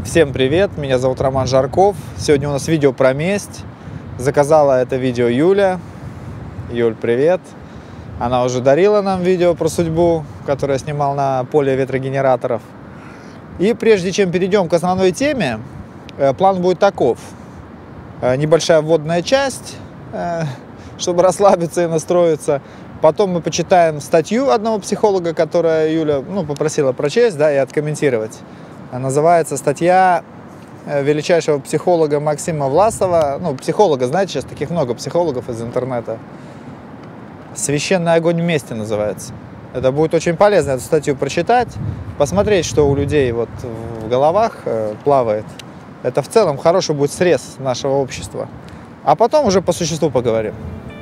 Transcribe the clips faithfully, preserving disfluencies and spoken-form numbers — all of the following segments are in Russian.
Всем привет, меня зовут Роман Жарков. Сегодня у нас видео про месть. Заказала это видео Юля. Юль, привет. Она уже дарила нам видео про судьбу, которое я снимал на поле ветрогенераторов. И прежде чем перейдем к основной теме, план будет таков. Небольшая вводная часть, чтобы расслабиться и настроиться. Потом мы почитаем статью одного психолога, которую Юля ну, попросила прочесть, да, и откомментировать. Называется статья величайшего психолога Максима Власова. Ну, психолога, знаете, сейчас таких много психологов из интернета. «Священный огонь мести» называется. Это будет очень полезно эту статью прочитать, посмотреть, что у людей вот в головах э, плавает. Это в целом хороший будет срез нашего общества. А потом уже по существу поговорим.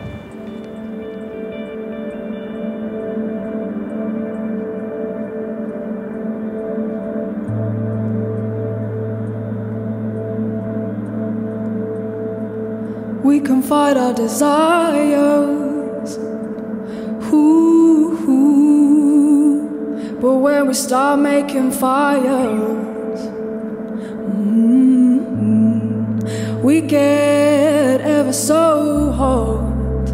We can fight our desires, ooh, ooh. But when we start making fires, mm-hmm, we get ever so hot,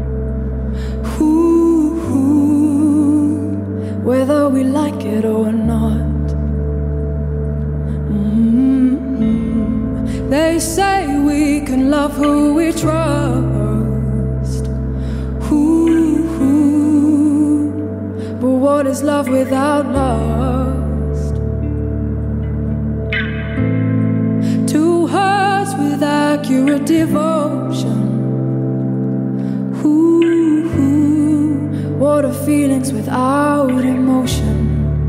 ooh, ooh, whether we like it or not. Mm-hmm. They say we can love who we trust, ooh, ooh. But what is love without lust? Two hearts with accurate devotion, ooh, ooh. What are feelings without emotion?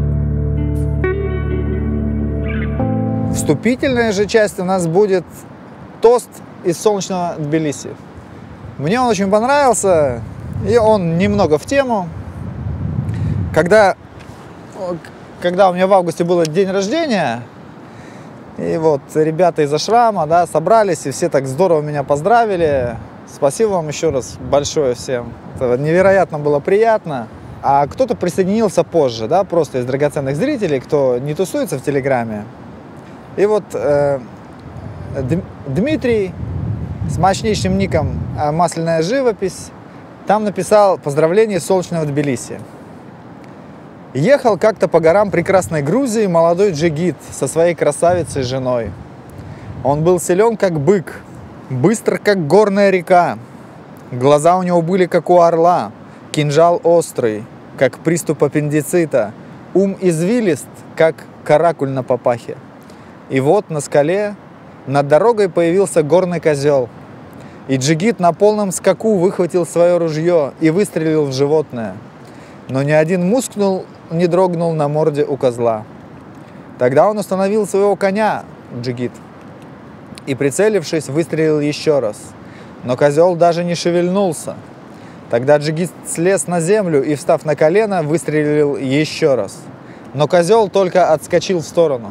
Вступительная же часть у нас будет тост из солнечного Тбилиси. Мне он очень понравился, и он немного в тему. Когда, когда у меня в августе был день рождения, и вот ребята из Ашрама, да, собрались, и все так здорово меня поздравили. Спасибо вам еще раз большое всем. Это невероятно было приятно. А кто-то присоединился позже, да, просто из драгоценных зрителей, кто не тусуется в Телеграме. И вот э, Дмитрий с мощнейшим ником «Масляная живопись» там написал поздравление из солнечного Тбилиси. Ехал как-то по горам прекрасной Грузии молодой джигит со своей красавицей женой. Он был силен, как бык, быстр, как горная река. Глаза у него были, как у орла, кинжал острый, как приступ аппендицита, ум извилист, как каракуль на папахе. И вот на скале над дорогой появился горный козел. И джигит на полном скаку выхватил свое ружье и выстрелил в животное. Но ни один мускул не дрогнул на морде у козла. Тогда он остановил своего коня, джигит, и, прицелившись, выстрелил еще раз. Но козел даже не шевельнулся. Тогда джигит слез на землю и, встав на колено, выстрелил еще раз. Но козел только отскочил в сторону.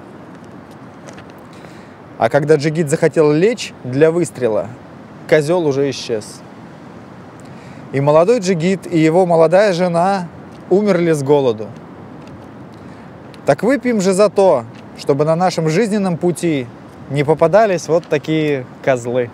А когда джигит захотел лечь для выстрела, козел уже исчез. И молодой джигит, и его молодая жена умерли с голоду. Так выпьем же за то, чтобы на нашем жизненном пути не попадались вот такие козлы.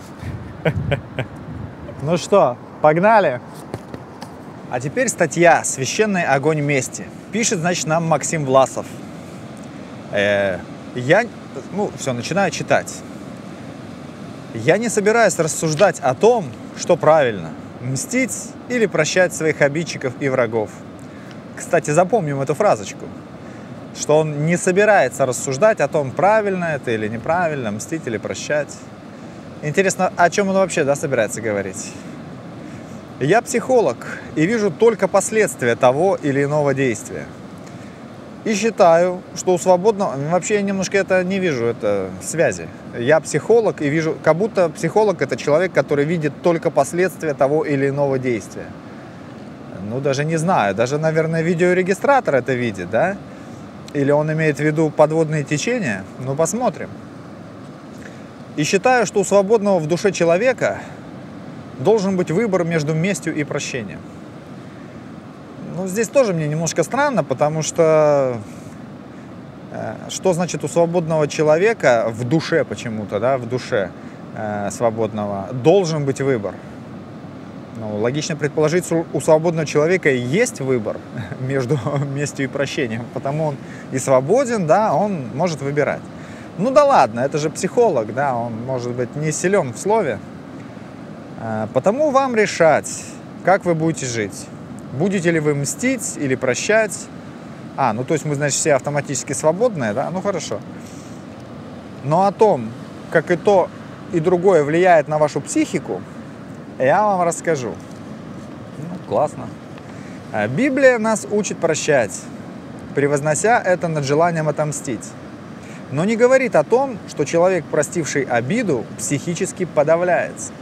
Ну что, погнали? А теперь статья «Священный огонь мести». Пишет, значит, нам Максим Власов. Э, я... Ну, все, начинаю читать. Я не собираюсь рассуждать о том, что правильно – мстить или прощать своих обидчиков и врагов. Кстати, запомним эту фразочку, что он не собирается рассуждать о том, правильно это или неправильно, мстить или прощать. Интересно, о чем он вообще, да, собирается говорить? Я психолог и вижу только последствия того или иного действия. И считаю, что у свободного... Вообще я немножко это не вижу, это связи. Я психолог и вижу... Как будто психолог — это человек, который видит только последствия того или иного действия. Ну, даже не знаю. Даже, наверное, видеорегистратор это видит, да? Или он имеет в виду подводные течения? Ну, посмотрим. И считаю, что у свободного в душе человека должен быть выбор между местью и прощением. Ну, здесь тоже мне немножко странно, потому что Что значит у свободного человека в душе почему-то, да, в душе э, свободного должен быть выбор? Ну, логично предположить, что у свободного человека есть выбор между местью и прощением, потому он и свободен, да, он может выбирать. Ну да ладно, это же психолог, да, он может быть не силен в слове. Э, потому вам решать, как вы будете жить. Будете ли вы мстить или прощать? А, ну то есть мы, значит, все автоматически свободные, да? Ну хорошо. Но о том, как и то, и другое влияет на вашу психику, я вам расскажу. Ну, классно. Библия нас учит прощать, превознося это над желанием отомстить. Но не говорит о том, что человек, простивший обиду, психически подавляется.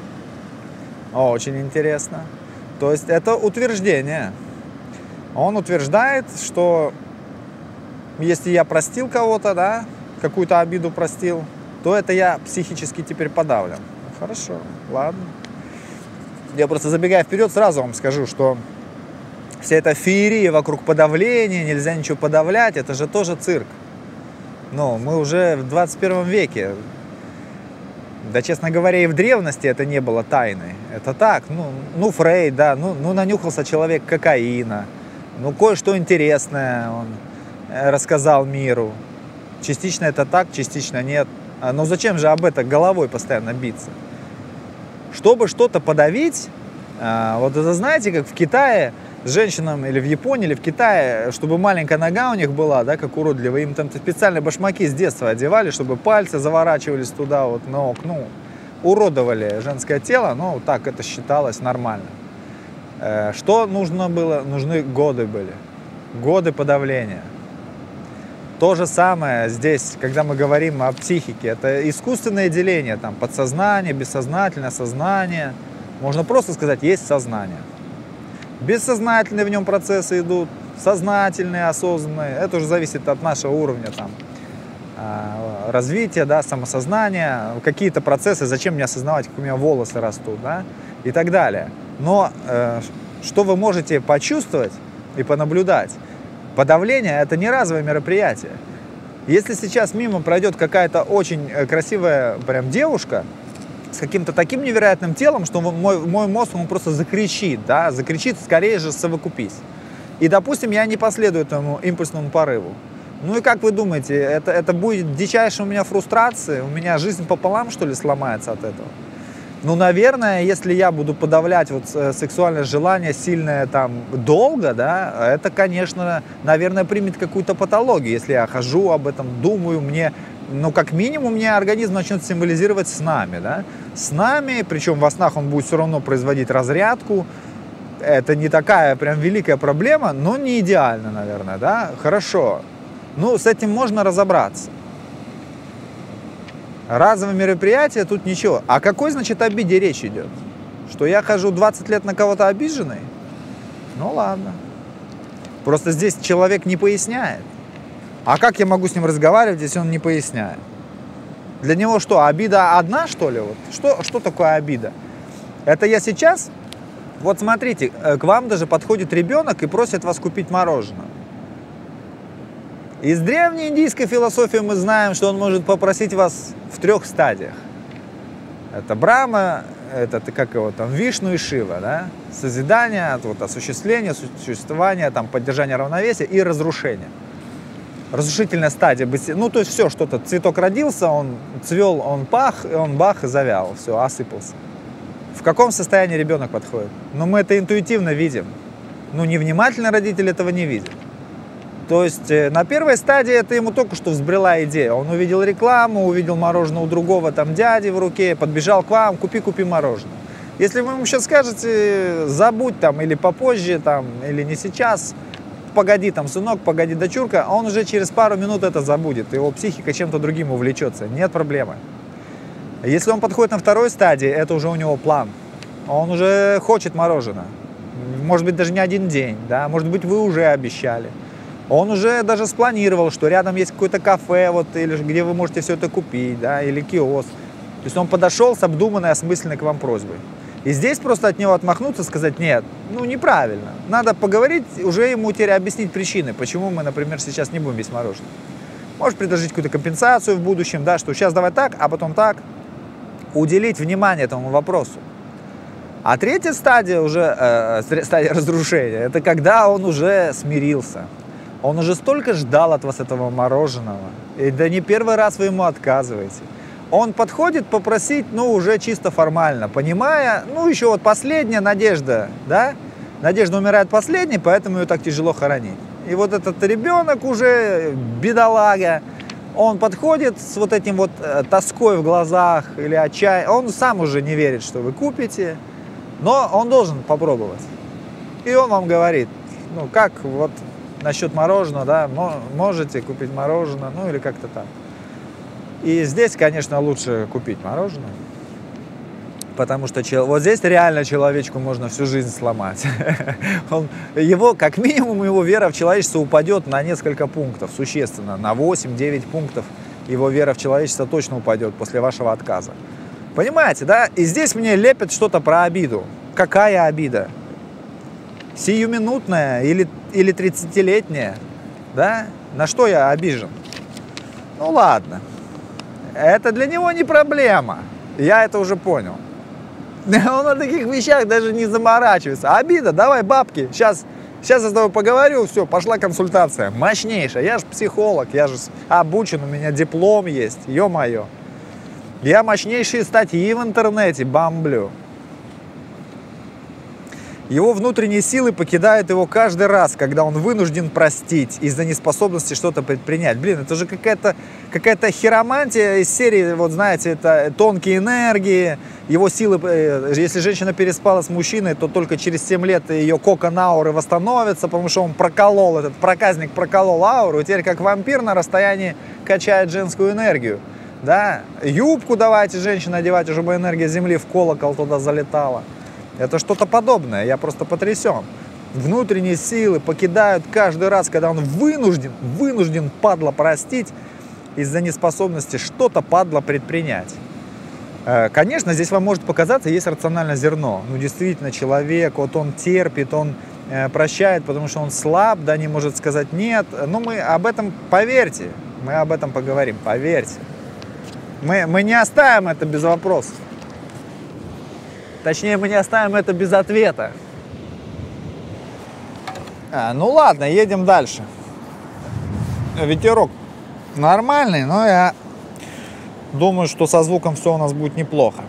Очень интересно. То есть это утверждение. Он утверждает, что если я простил кого-то, да, какую-то обиду простил, то это я психически теперь подавлен. Хорошо, ладно. Я просто, забегая вперед, сразу вам скажу, что вся эта феерия вокруг подавления, нельзя ничего подавлять, это же тоже цирк. Но мы уже в двадцать первом веке. Да, честно говоря, и в древности это не было тайной. Это так, ну, ну Фрейд, да, ну, ну нанюхался человек кокаина. Ну, кое-что интересное он рассказал миру. Частично это так, частично нет. Но зачем же об этом головой постоянно биться? Чтобы что-то подавить, вот это знаете, как в Китае с женщинам, или в Японии, или в Китае, чтобы маленькая нога у них была, да, как уродливая, им там специальные башмаки с детства одевали, чтобы пальцы заворачивались туда, вот, ног, ну, уродовали женское тело, но так это считалось нормально. Что нужно было? Нужны годы были. Годы подавления. То же самое здесь, когда мы говорим о психике. Это искусственное деление. Там, подсознание, бессознательное, сознание. Можно просто сказать, есть сознание. Бессознательные в нем процессы идут. Сознательные, осознанные. Это уже зависит от нашего уровня там, развития, да, самосознания. Какие-то процессы, зачем мне осознавать, как у меня волосы растут, да, и так далее. Но э, что вы можете почувствовать и понаблюдать? Подавление – это не разовое мероприятие. Если сейчас мимо пройдет какая-то очень красивая прям девушка с каким-то таким невероятным телом, что мой, мой мозг он просто закричит, да, закричит, скорее же совокупись. И, допустим, я не последую этому импульсному порыву. Ну и как вы думаете, это, это будет дичайшая у меня фрустрация? У меня жизнь пополам, что ли, сломается от этого? Ну, наверное, если я буду подавлять вот сексуальное желание сильное там долго, да, это, конечно, наверное, примет какую-то патологию. Если я хожу об этом, думаю, мне, ну, как минимум, мне организм начнет символизировать снами, да. Снами, причем во снах он будет все равно производить разрядку. Это не такая прям великая проблема, но не идеально, наверное, да. Хорошо. Ну, с этим можно разобраться. Разовое мероприятие, тут ничего. О какой, значит, обиде речь идет? Что я хожу двадцать лет на кого-то обиженный? Ну ладно. Просто здесь человек не поясняет. А как я могу с ним разговаривать, если он не поясняет? Для него что, обида одна, что ли? Вот? Что, что такое обида? Это я сейчас... Вот смотрите, к вам даже подходит ребенок и просит вас купить мороженое. Из древней индийской философии мы знаем, что он может попросить вас в трех стадиях. Это Брахма, это как его там, Вишну и Шива, да? Созидание, вот, осуществление, существование, там, поддержание равновесия и разрушение. Разрушительная стадия, ну то есть все, что-то, цветок родился, он цвел, он пах, и он бах и завял, все, осыпался. В каком состоянии ребенок подходит? Ну мы это интуитивно видим, ну невнимательно родитель этого не видит. То есть на первой стадии это ему только что взбрела идея. Он увидел рекламу, увидел мороженое у другого там дяди в руке, подбежал к вам, купи, купи мороженое. Если вы ему сейчас скажете, забудь там или попозже, там, или не сейчас, погоди там, сынок, погоди, дочурка, он уже через пару минут это забудет, его психика чем-то другим увлечется, нет проблемы. Если он подходит на второй стадии, это уже у него план. Он уже хочет мороженое. Может быть, даже не один день, да, может быть, вы уже обещали. Он уже даже спланировал, что рядом есть какое-то кафе, вот, или где вы можете все это купить, да, или киоск. То есть он подошел с обдуманной, осмысленной к вам просьбой. И здесь просто от него отмахнуться, сказать, нет, ну неправильно. Надо поговорить, уже ему теперь объяснить причины, почему мы, например, сейчас не будем есть мороженое. Можешь предложить какую-то компенсацию в будущем, да, что сейчас давай так, а потом так. Уделить внимание этому вопросу. А третья стадия уже, э, стадия разрушения, это когда он уже смирился. Он уже столько ждал от вас этого мороженого. И да не первый раз вы ему отказываете. Он подходит попросить, ну, уже чисто формально, понимая, ну, еще вот последняя надежда, да? Надежда умирает последней, поэтому ее так тяжело хоронить. И вот этот ребенок уже, бедолага, он подходит с вот этим вот э, тоской в глазах или отчаянием. Он сам уже не верит, что вы купите, но он должен попробовать. И он вам говорит, ну, как вот насчет мороженого, да, можете купить мороженое, ну, или как-то так. И здесь, конечно, лучше купить мороженое, потому что вот здесь реально человечку можно всю жизнь сломать. Он, его, как минимум, его вера в человечество упадет на несколько пунктов, существенно, на восемь-девять пунктов его вера в человечество точно упадет после вашего отказа. Понимаете, да? И здесь мне лепят что-то про обиду. Какая обида? Сиюминутная или, или тридцатилетняя? Да? На что я обижен? Ну ладно. Это для него не проблема. Я это уже понял. Он на таких вещах даже не заморачивается. Обида, давай бабки. Сейчас, сейчас я с тобой поговорю, все, пошла консультация. Мощнейшая. Я же психолог, я же обучен, у меня диплом есть. Ё-моё. Я мощнейшие статьи в интернете бомблю. Его внутренние силы покидают его каждый раз, когда он вынужден простить из-за неспособности что-то предпринять. Блин, это же какая-то какая-то хиромантия из серии, вот знаете, это тонкие энергии, его силы, если женщина переспала с мужчиной, то только через семь лет ее кокон ауры восстановится, потому что он проколол, этот проказник проколол ауру, и теперь как вампир на расстоянии качает женскую энергию. Да? Юбку давайте женщине одевать, чтобы энергия земли в колокол туда залетала. Это что-то подобное, я просто потрясен. Внутренние силы покидают каждый раз, когда он вынужден, вынужден, падла, простить из-за неспособности что-то, падла, предпринять. Конечно, здесь вам может показаться, есть рациональное зерно. Ну, действительно, человек, вот он терпит, он прощает, потому что он слаб, да, не может сказать нет. Но мы об этом, поверьте, мы об этом поговорим, поверьте. Мы, мы не оставим это без вопросов. Точнее, мы не оставим это без ответа. А, ну ладно, едем дальше. Ветерок нормальный, но я думаю, что со звуком все у нас будет неплохо.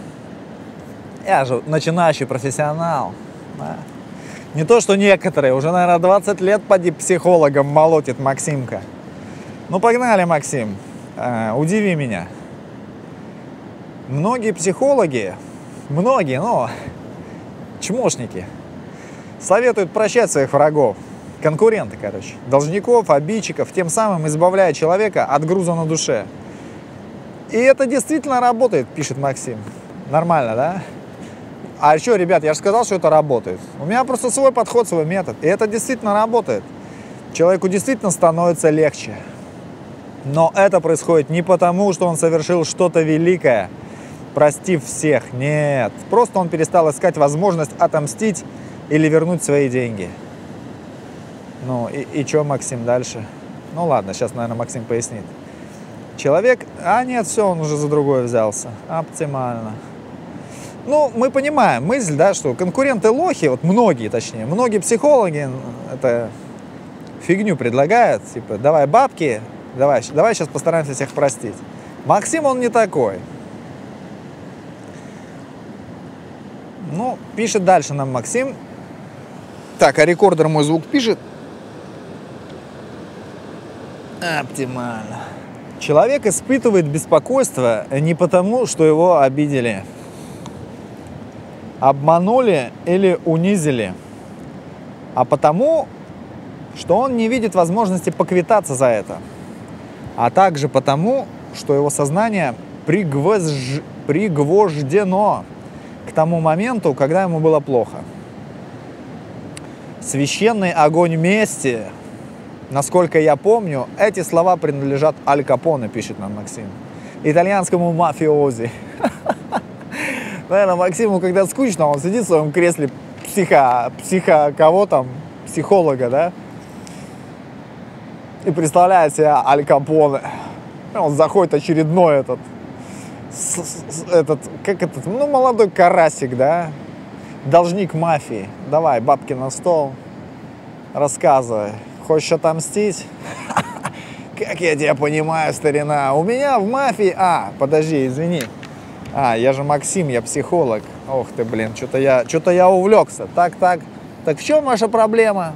Я же начинающий профессионал. Да. Не то, что некоторые. Уже, наверное, двадцать лет поди психологом молотит Максимка. Ну, погнали, Максим. А, удиви меня. Многие психологи... Многие, но чмошники советуют прощать своих врагов, конкуренты, короче, должников, обидчиков, тем самым избавляя человека от груза на душе. И это действительно работает, пишет Максим. Нормально, да? А еще, ребят, я же сказал, что это работает. У меня просто свой подход, свой метод. И это действительно работает. Человеку действительно становится легче. Но это происходит не потому, что он совершил что-то великое, простив всех. Нет. Просто он перестал искать возможность отомстить или вернуть свои деньги. Ну и, и что, Максим, дальше? Ну ладно, сейчас, наверное, Максим пояснит. Человек... А нет, все, он уже за другое взялся. Оптимально. Ну, мы понимаем мысль, да, что конкуренты лохи, вот многие, точнее, многие психологи это фигню предлагают. Типа, давай бабки, давай, давай сейчас постараемся всех простить. Максим, он не такой. Ну, пишет дальше нам Максим. Так, а рекордер мой звук пишет. Оптимально. Человек испытывает беспокойство не потому, что его обидели, обманули или унизили, а потому, что он не видит возможности поквитаться за это, а также потому, что его сознание пригвозж... пригвождено к тому моменту, когда ему было плохо. Священный огонь мести, насколько я помню, эти слова принадлежат Аль Капоне, пишет нам Максим, итальянскому мафиози. Наверное, Максиму, когда скучно, он сидит в своем кресле психа, психа кого там, психолога, да? и представляет себя Аль Капоне. Он заходит очередной этот, с, с, этот, как этот, ну, молодой карасик, да, должник мафии. Давай, бабки на стол, рассказывай. Хочешь отомстить? Как я тебя понимаю, старина. У меня в мафии... А, подожди, извини. А, я же Максим, я психолог. Ох ты, блин, что-то я, что-то я увлекся. Так, так. Так в чем ваша проблема?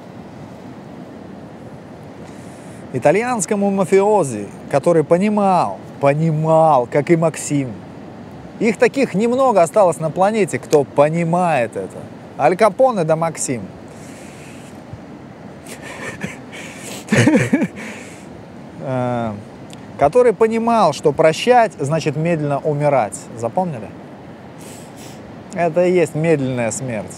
Итальянскому мафиози, который понимал, понимал, как и Максим. Их таких немного осталось на планете, кто понимает это. Аль Капоне да Максим. Который понимал, что прощать значит медленно умирать. Запомнили? Это и есть медленная смерть.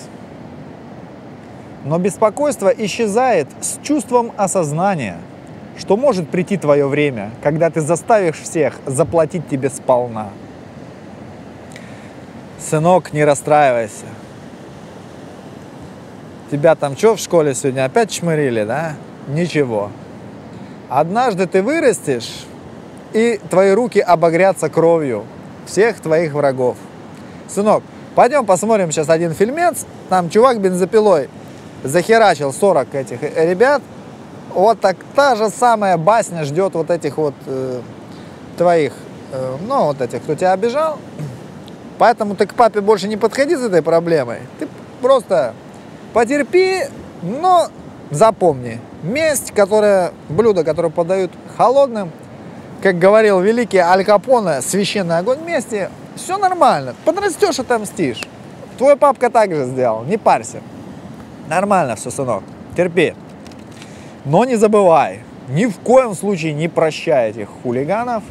Но беспокойство исчезает с чувством осознания, что может прийти твое время, когда ты заставишь всех заплатить тебе сполна. Сынок, не расстраивайся. Тебя там что в школе сегодня опять чмырили, да? Ничего. Однажды ты вырастешь, и твои руки обогрятся кровью всех твоих врагов. Сынок, пойдем посмотрим сейчас один фильмец. Там чувак бензопилой захерачил сорок этих ребят. Вот так та же самая басня ждет вот этих вот э, твоих, э, ну вот этих, кто тебя обижал. Поэтому ты к папе больше не подходи с этой проблемой. Ты просто потерпи, но запомни. Месть, которая, блюдо, которое подают холодным, как говорил великий Аль Капоне, священный огонь мести, все нормально. Подрастешь, отомстишь. Твой папка так же сделал, не парься. Нормально все, сынок, терпи. Но не забывай, ни в коем случае не прощай этих хулиганов.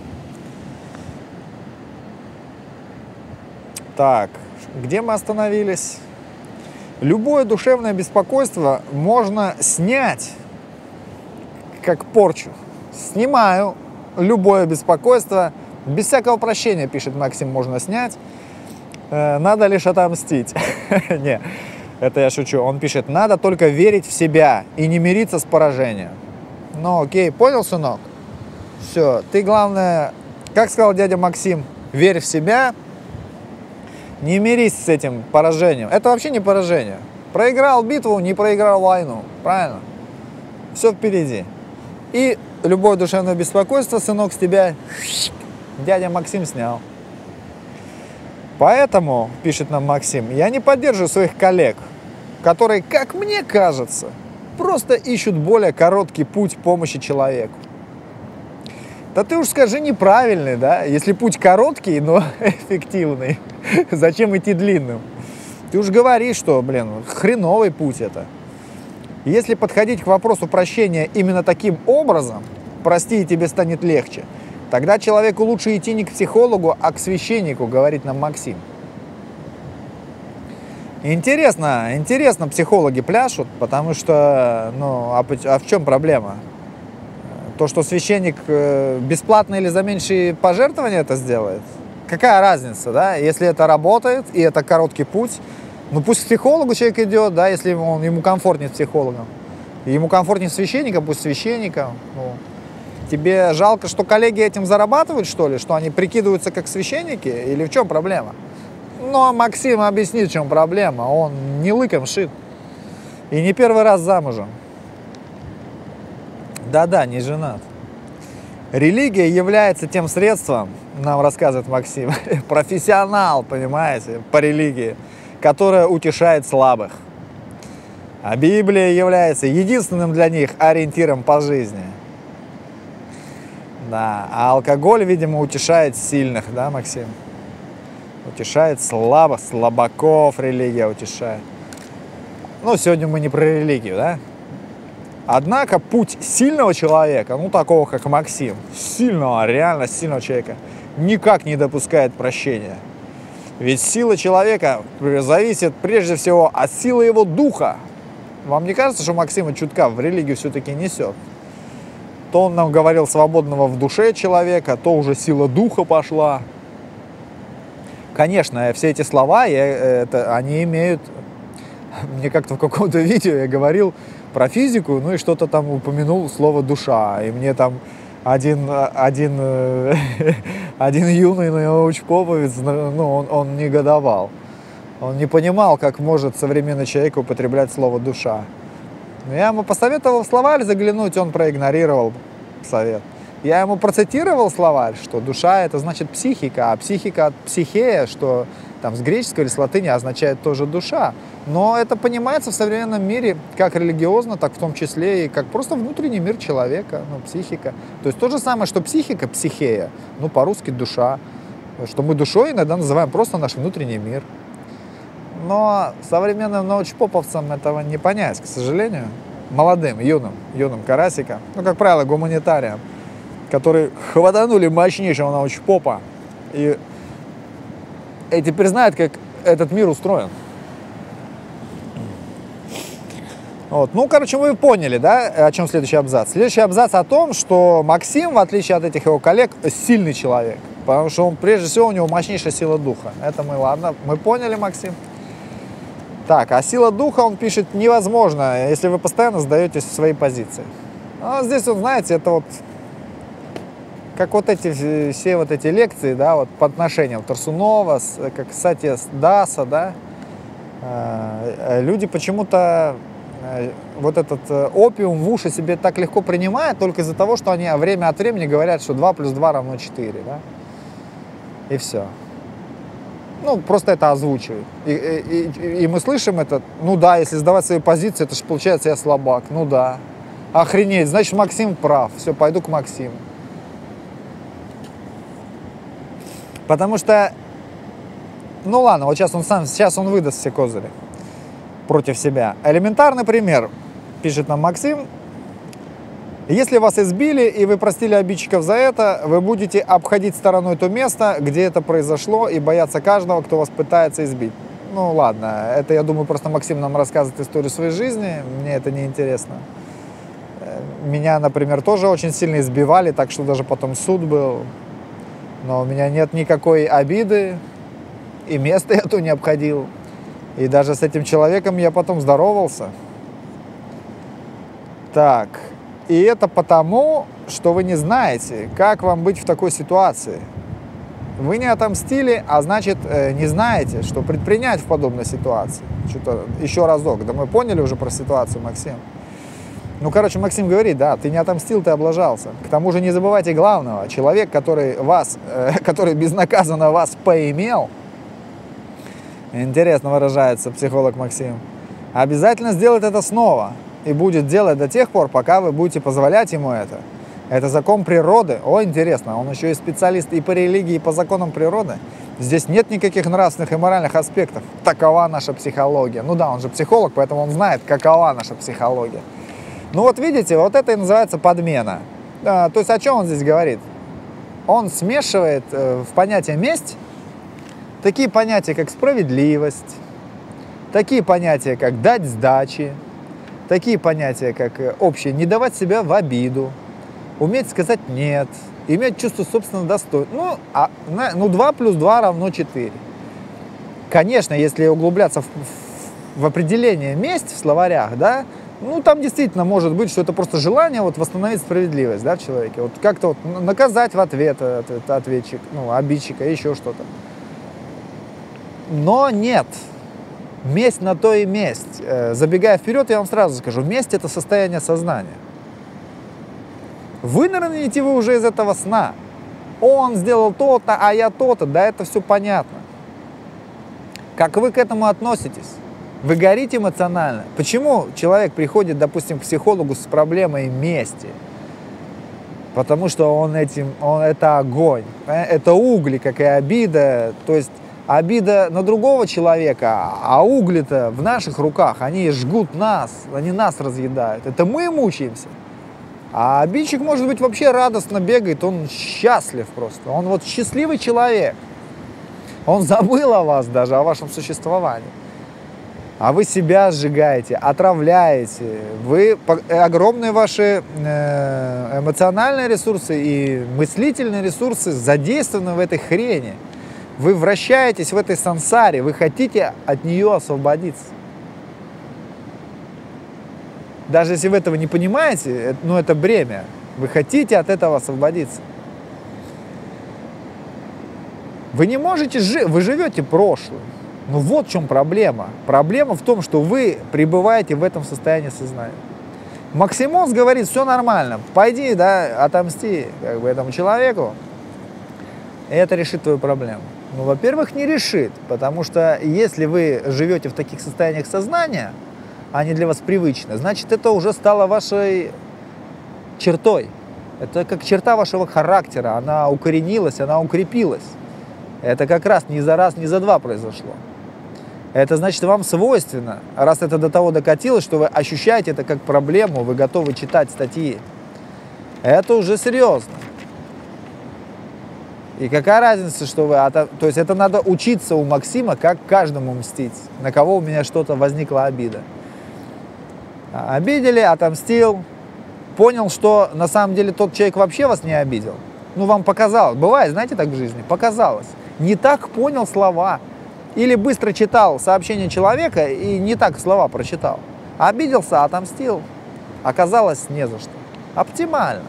Так, где мы остановились? Любое душевное беспокойство можно снять, как порчу. Снимаю любое беспокойство. Без всякого прощения, пишет Максим, можно снять. Надо лишь отомстить. Не, это я шучу. Он пишет, надо только верить в себя и не мириться с поражением. Ну, окей, понял, сынок? Все, ты, главное, как сказал дядя Максим, верь в себя, не мирись с этим поражением. Это вообще не поражение. Проиграл битву, не проиграл войну. Правильно? Все впереди. И любое душевное беспокойство, сынок, с тебя дядя Максим снял. Поэтому, пишет нам Максим, я не поддерживаю своих коллег, которые, как мне кажется, просто ищут более короткий путь помощи человеку. Да ты уж скажи неправильный, да? Если путь короткий, но эффективный, зачем идти длинным? Ты уж говори, что, блин, хреновый путь это. Если подходить к вопросу прощения именно таким образом, прости, и тебе станет легче, тогда человеку лучше идти не к психологу, а к священнику, говорит нам Максим. Интересно, интересно психологи пляшут, потому что, ну, а, а в чем проблема? То, что священник бесплатно или за меньшие пожертвования это сделает? Какая разница, да? Если это работает, и это короткий путь, ну пусть к психологу человек идет, да, если он, ему комфортнее с психологом. Ему комфортнее с священником, пусть священником. Ну, тебе жалко, что коллеги этим зарабатывают, что ли? Что они прикидываются как священники? Или в чем проблема? Ну, а Максим объяснит, в чем проблема. Он не лыком шит. И не первый раз замужем. Да-да, не женат. Религия является тем средством, нам рассказывает Максим, профессионал, понимаете, по религии, которое утешает слабых. А Библия является единственным для них ориентиром по жизни. Да, а алкоголь, видимо, утешает сильных, да, Максим? Утешает слабых, слабаков религия утешает. Ну, сегодня мы не про религию, да? Однако путь сильного человека, ну, такого, как Максим, сильного, реально сильного человека, никак не допускает прощения. Ведь сила человека зависит прежде всего от силы его духа. Вам не кажется, что Максима чутка в религию все-таки несет? То он нам говорил свободного в душе человека, то уже сила духа пошла. Конечно, все эти слова, я, это, они имеют... Мне как-то в каком-то видео я говорил про физику, ну и что-то там упомянул слово душа. И мне там один, один, один юный научпоповец, ну, он, он негодовал. Он не понимал, как может современный человек употреблять слово душа. Я ему посоветовал в словарь заглянуть, он проигнорировал совет. Я ему процитировал словарь, что душа — это значит психика, а психика от психея, что там с греческого или с латыни означает тоже душа. Но это понимается в современном мире как религиозно, так в том числе и как просто внутренний мир человека, ну, психика. То есть то же самое, что психика, психея, ну, по-русски душа, что мы душой иногда называем просто наш внутренний мир. Но современным научпоповцам этого не понять, к сожалению. Молодым, юным, юным карасикам, ну, как правило, гуманитариям, которые хватанули мощнейшего научпопа и, и теперь знают, как этот мир устроен. Вот. Ну, короче, вы поняли, да, о чем следующий абзац? Следующий абзац о том, что Максим, в отличие от этих его коллег, сильный человек. Потому что он, прежде всего, у него мощнейшая сила духа. Это мы, ладно, мы поняли, Максим. Так, а сила духа, он пишет, невозможно, если вы постоянно сдаетесь в свои позиции. А здесь, вот, знаете, это вот, как вот эти, все вот эти лекции, да, вот по отношениям Тарсунова, как Сатья Даса, да, люди почему-то вот этот опиум в уши себе так легко принимают только из-за того, что они время от времени говорят, что два плюс два равно четыре, да, и все. Ну, просто это озвучивают. И, и, и мы слышим это, ну да, если сдавать свои позиции, это же получается я слабак, ну да. Охренеть, значит, Максим прав, все, пойду к Максиму. Потому что, ну ладно, вот сейчас он сам, сейчас он выдаст все козыри против себя. Элементарный пример, пишет нам Максим. Если вас избили, и вы простили обидчиков за это, вы будете обходить стороной то место, где это произошло, и бояться каждого, кто вас пытается избить. Ну ладно, это, я думаю, просто Максим нам рассказывает историю своей жизни, мне это не интересно. Меня, например, тоже очень сильно избивали, так что даже потом суд был. Но у меня нет никакой обиды, и место я то не обходил. И даже с этим человеком я потом здоровался. Так, и это потому, что вы не знаете, как вам быть в такой ситуации. Вы не отомстили, а значит, не знаете, что предпринять в подобной ситуации. Что-то еще разок. Да мы поняли уже про ситуацию, Максим. Ну, короче, Максим говорит, да, ты не отомстил, ты облажался. К тому же не забывайте главного. Человек, который вас, э, который безнаказанно вас поимел, интересно выражается психолог Максим, обязательно сделает это снова. И будет делать до тех пор, пока вы будете позволять ему это. Это закон природы. О, интересно, он еще и специалист и по религии, и по законам природы. Здесь нет никаких нравственных и моральных аспектов. Такова наша психология. Ну да, он же психолог, поэтому он знает, какова наша психология. Ну вот видите, вот это и называется подмена. А, то есть о чем он здесь говорит? Он смешивает э, в понятие месть такие понятия, как справедливость, такие понятия, как дать сдачи, такие понятия, как общее не давать себя в обиду, уметь сказать нет, иметь чувство собственного достоинства. Ну, а, ну два плюс два равно четыре. Конечно, если углубляться в, в, в определение месть в словарях, да, ну, там действительно может быть, что это просто желание вот восстановить справедливость, да, в человеке. Вот как-то вот наказать в ответ ответчик, ну, обидчика, еще что-то. Но нет. Месть на то и месть. Забегая вперед, я вам сразу скажу, месть — это состояние сознания. Вынырните вы уже из этого сна. Он сделал то-то, а я то-то. Да, это все понятно. Как вы к этому относитесь? Вы горите эмоционально. Почему человек приходит, допустим, к психологу с проблемой мести? Потому что он этим, он, это огонь, это угли, как и обида. То есть обида на другого человека, а угли-то в наших руках, они жгут нас, они нас разъедают. Это мы мучаемся. А обидчик, может быть, вообще радостно бегает, он счастлив просто. Он вот счастливый человек. Он забыл о вас даже, о вашем существовании. А вы себя сжигаете, отравляете. Вы, огромные ваши эмоциональные ресурсы и мыслительные ресурсы задействованы в этой хрени. Вы вращаетесь в этой сансаре, вы хотите от нее освободиться. Даже если вы этого не понимаете, ну это бремя. Вы хотите от этого освободиться. Вы не можете жить, вы живете прошлым. Ну вот в чем проблема. Проблема в том, что вы пребываете в этом состоянии сознания. Максимос говорит, все нормально, пойди, да, отомсти как бы этому человеку, и это решит твою проблему. Ну, во-первых, не решит, потому что если вы живете в таких состояниях сознания, они для вас привычны, значит, это уже стало вашей чертой. Это как черта вашего характера, она укоренилась, она укрепилась. Это как раз не за раз, не за два произошло. Это значит, вам свойственно, раз это до того докатилось, что вы ощущаете это как проблему, вы готовы читать статьи. Это уже серьезно. И какая разница, что вы... То есть это надо учиться у Максима, как каждому мстить, на кого у меня что-то возникла обида. Обидели, отомстил, понял, что на самом деле тот человек вообще вас не обидел. Ну, вам показалось. Бывает, знаете, так в жизни? Показалось. Не так понял слова. Или быстро читал сообщение человека и не так слова прочитал. Обиделся, отомстил. Оказалось, не за что. Оптимально.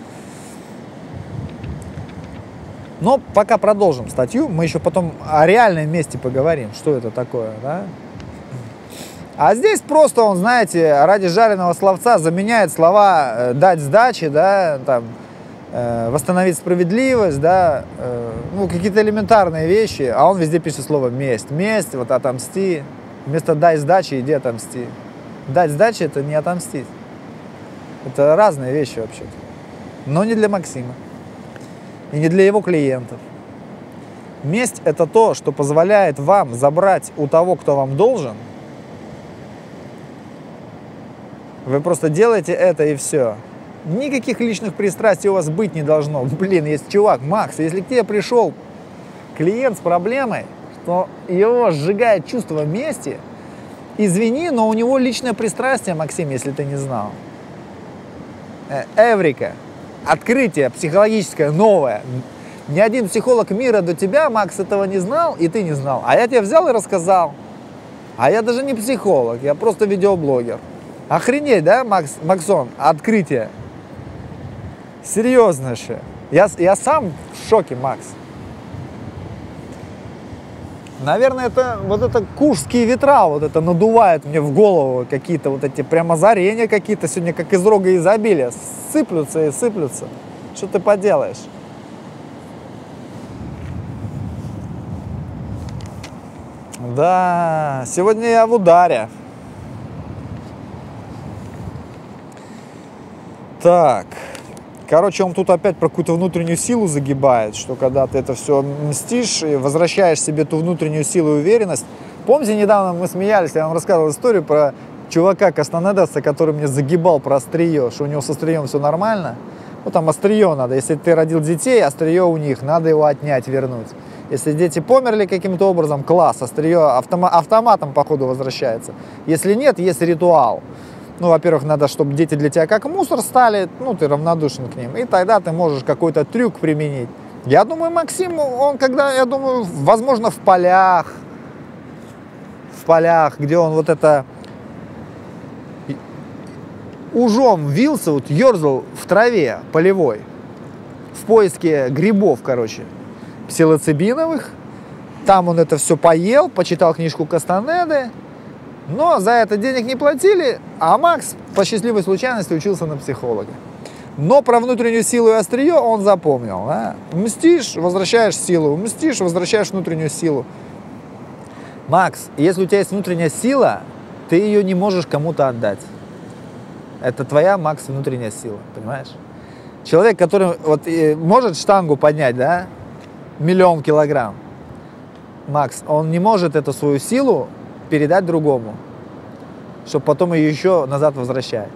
Но пока продолжим статью, мы еще потом о реальном месте поговорим, что это такое, да? А здесь просто он, знаете, ради жареного словца заменяет слова «дать сдачи», да, там, э, «восстановить справедливость», да, э, ну, какие-то элементарные вещи, а он везде пишет слово «месть». Месть, вот «отомсти». Вместо «дай сдачи» иди отомсти. Дать сдачи — это не отомстить. Это разные вещи вообще-то. Но не для Максима. И не для его клиентов. Месть — это то, что позволяет вам забрать у того, кто вам должен. Вы просто делаете это и все. Никаких личных пристрастий у вас быть не должно. Блин, есть чувак, Макс, если к тебе пришел клиент с проблемой, что его сжигает чувство мести, извини, но у него личное пристрастие, Максим, если ты не знал. Эврика. Открытие психологическое новое. Ни один психолог мира до тебя, Макс, этого не знал, и ты не знал. А я тебе взял и рассказал. А я даже не психолог, я просто видеоблогер. Охренеть, да, Макс, Максон? Открытие. Серьезно же. Я, я сам в шоке, Макс. Наверное, это вот это куршские ветра вот это надувает мне в голову какие-то вот эти прям озарения какие-то сегодня, как из рога изобилия. Сыплются и сыплются. Что ты поделаешь? Да, сегодня я в ударе. Так. Короче, он тут опять про какую-то внутреннюю силу загибает, что когда ты это все мстишь и возвращаешь себе ту внутреннюю силу и уверенность. Помните, недавно мы смеялись, я вам рассказывал историю про чувака Краснодарца, который мне загибал про острие, что у него с острием все нормально. Ну, там острие надо. Если ты родил детей, острие у них, надо его отнять, вернуть. Если дети померли каким-то образом, класс, острие автома- автоматом, походу, возвращается. Если нет, есть ритуал. Ну, во-первых, надо, чтобы дети для тебя как мусор стали, ну, ты равнодушен к ним, и тогда ты можешь какой-то трюк применить. Я думаю, Максим, он когда, я думаю, возможно, в полях, в полях, где он вот это ужом вился, вот ерзал в траве полевой, в поиске грибов, короче, псилоцибиновых, там он это все поел, почитал книжку Кастанеды. Но за это денег не платили, а Макс по счастливой случайности учился на психолога. Но про внутреннюю силу и острие он запомнил. Да? Мстишь, возвращаешь силу, мстишь, возвращаешь внутреннюю силу. Макс, если у тебя есть внутренняя сила, ты ее не можешь кому-то отдать. Это твоя, Макс, внутренняя сила, понимаешь? Человек, который вот, может штангу поднять, да, миллион килограмм, Макс, он не может эту свою силу передать другому, чтобы потом ее еще назад возвращать.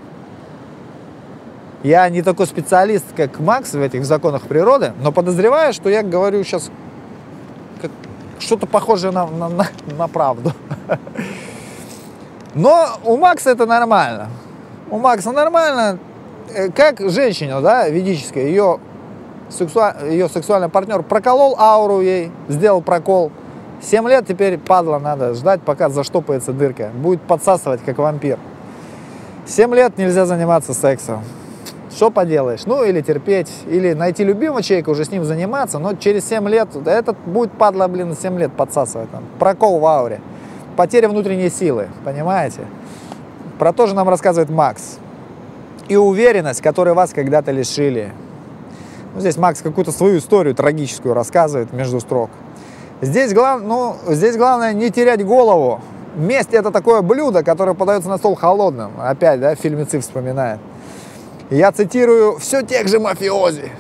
Я не такой специалист, как Макс в этих законах природы, но подозреваю, что я говорю сейчас как что-то похожее на, на, на, на правду. Но у Макса это нормально. У Макса нормально. Как женщина, да, ведическая, ее, сексуаль, ее сексуальный партнер проколол ауру ей, сделал прокол. Семь лет теперь, падла, надо ждать, пока заштопается дырка. Будет подсасывать, как вампир. семь лет нельзя заниматься сексом. Что поделаешь? Ну, или терпеть, или найти любимого человека, уже с ним заниматься, но через семь лет, этот будет, падла, блин, семь лет подсасывать. Там. Прокол в ауре. Потеря внутренней силы, понимаете? Про то же нам рассказывает Макс. И уверенность, которой вас когда-то лишили. Ну, здесь Макс какую-то свою историю трагическую рассказывает между строк. Здесь, глав... ну, здесь главное не терять голову. Месть — это такое блюдо, которое подается на стол холодным. Опять, да, фильмецы вспоминает. Я цитирую все тех же мафиози.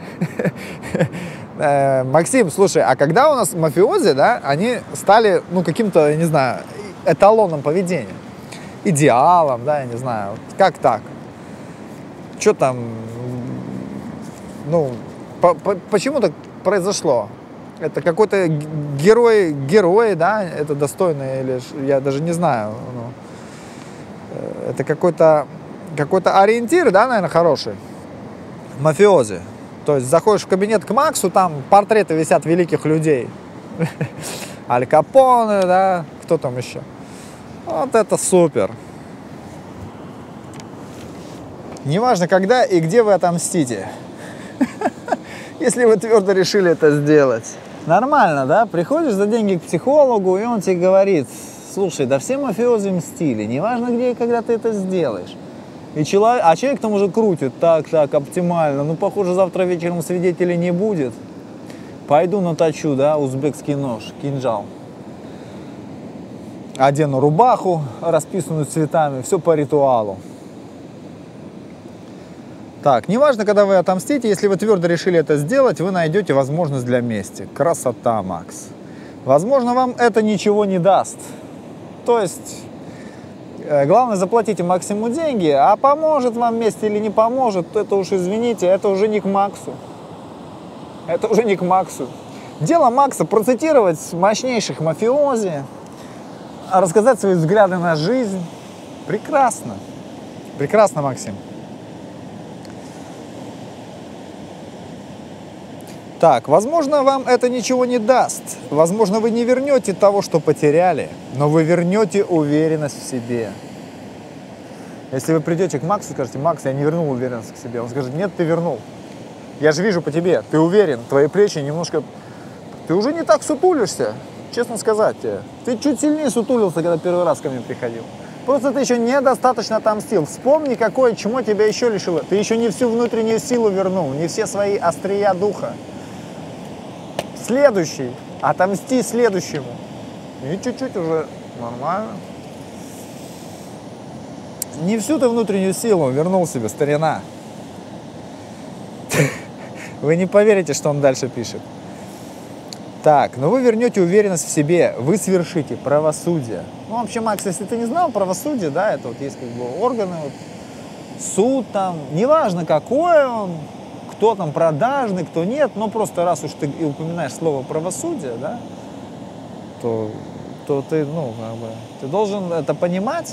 Максим, слушай, а когда у нас мафиози, да, они стали, ну, каким-то, я не знаю, эталоном поведения, идеалом, да, я не знаю, как так? Что там, ну, по -по почему так произошло? Это какой-то герой, герой, да, это достойный, или я даже не знаю, ну, это какой-то какой-то ориентир, да, наверное, хороший, мафиози. То есть заходишь в кабинет к Максу, там портреты висят великих людей. Аль Капоне, да, кто там еще? Вот это супер. Неважно, когда и где вы отомстите. Если вы твердо решили это сделать. Нормально, да? Приходишь за деньги к психологу, и он тебе говорит: слушай, да все мафиози мстили, неважно, где и когда ты это сделаешь. И человек, а человек там уже крутит, так, так, оптимально, ну, похоже, завтра вечером свидетелей не будет. Пойду наточу, да, узбекский нож, кинжал. Одену рубаху, расписанную цветами, все по ритуалу. Так, неважно, когда вы отомстите, если вы твердо решили это сделать, вы найдете возможность для мести. Красота, Макс. Возможно, вам это ничего не даст. То есть... Главное, заплатите Максиму деньги, а поможет вам месть или не поможет, то это уж, извините, это уже не к Максу. Это уже не к Максу. Дело Макса процитировать мощнейших мафиози, рассказать свои взгляды на жизнь. Прекрасно. Прекрасно, Максим. Так, возможно, вам это ничего не даст. Возможно, вы не вернете того, что потеряли, но вы вернете уверенность в себе. Если вы придете к Максу и скажете: Макс, я не вернул уверенность к себе, он скажет: нет, ты вернул. Я же вижу по тебе, ты уверен, твои плечи немножко... Ты уже не так сутулишься, честно сказать тебе. Ты чуть сильнее сутулился, когда первый раз ко мне приходил. Просто ты еще недостаточно отомстил. Вспомни, какое чмо тебя еще лишило. Ты еще не всю внутреннюю силу вернул, не все свои острия духа. Следующий. Отомсти следующему. И чуть-чуть уже нормально. Не всю ты внутреннюю силу вернул себе, старина. Вы не поверите, что он дальше пишет. Так, но вы вернете уверенность в себе, вы совершите правосудие. Ну, вообще, Макс, если ты не знал, правосудие, да, это вот есть как бы органы, вот, суд там, неважно какой он, кто там продажный, кто нет, но просто раз уж ты упоминаешь слово правосудие, да, то, то ты, ну, как бы, ты должен это понимать,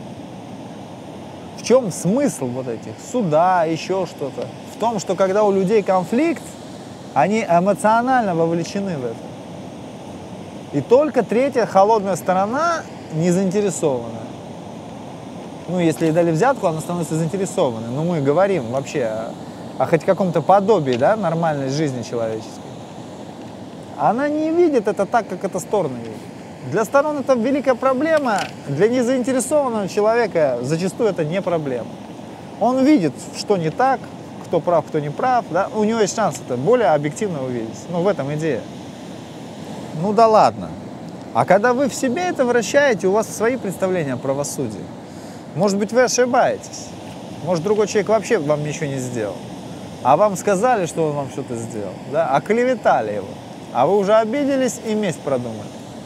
в чем смысл вот этих суда, еще что-то. В том, что когда у людей конфликт, они эмоционально вовлечены в это. И только третья холодная сторона не заинтересована. Ну, если ей дали взятку, она становится заинтересованной. Но мы говорим вообще о, о хоть каком-то подобии, да, нормальной жизни человеческой. Она не видит это так, как эта сторона видит. Для сторон это великая проблема, для незаинтересованного человека зачастую это не проблема. Он видит, что не так, кто прав, кто не прав, да? У него есть шанс это более объективно увидеть. Ну, в этом идея. Ну да ладно. А когда вы в себе это вращаете, у вас свои представления о правосудии. Может быть, вы ошибаетесь. Может, другой человек вообще вам ничего не сделал. А вам сказали, что он вам что-то сделал, да? Оклеветали его. А вы уже обиделись и месть продумали.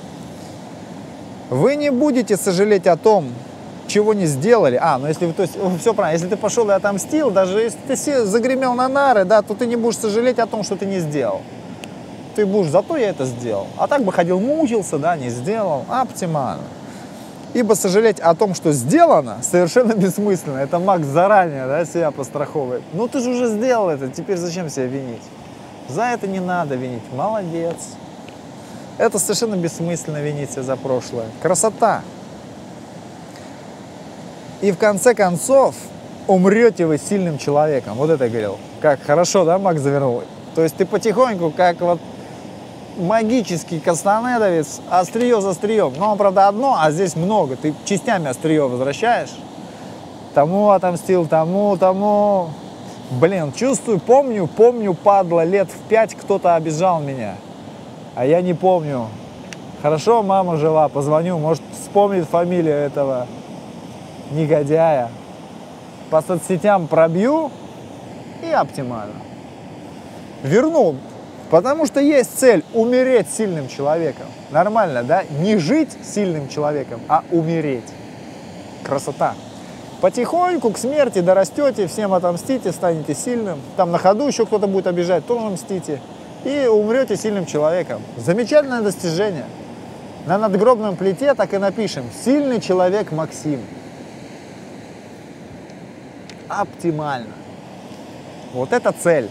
Вы не будете сожалеть о том, чего не сделали. А, ну если вы, то есть, все правильно, если ты пошел и отомстил, даже если ты загремел на нары, да, то ты не будешь сожалеть о том, что ты не сделал. Ты будешь: зато я это сделал. А так бы ходил, мучился, да, не сделал. Оптимально. Ибо сожалеть о том, что сделано, совершенно бессмысленно. Это Макс заранее, да, себя постраховывает. Ну ты же уже сделал это, теперь зачем себя винить? За это не надо винить. Молодец. Это совершенно бессмысленно винить себя за прошлое. Красота. И в конце концов умрете вы сильным человеком. Вот это я говорил. Как хорошо, да, Макс завернул? То есть ты потихоньку, как вот магический кастанедовец, острие за острием. Но он, правда, одно, а здесь много. Ты частями острие возвращаешь. Тому отомстил, тому, тому. Блин, чувствую, помню, помню, падла, лет в пять кто-то обижал меня. А я не помню. Хорошо, мама жива, позвоню, может, вспомнит фамилию этого негодяя. По соцсетям пробью и оптимально. Верну, потому что есть цель умереть сильным человеком. Нормально, да? Не жить сильным человеком, а умереть. Красота. Потихоньку к смерти дорастете, всем отомстите, станете сильным. Там на ходу еще кто-то будет обижать, тоже мстите. И умрете сильным человеком. Замечательное достижение. На надгробном плите так и напишем: сильный человек Максим. Оптимально. Вот это цель.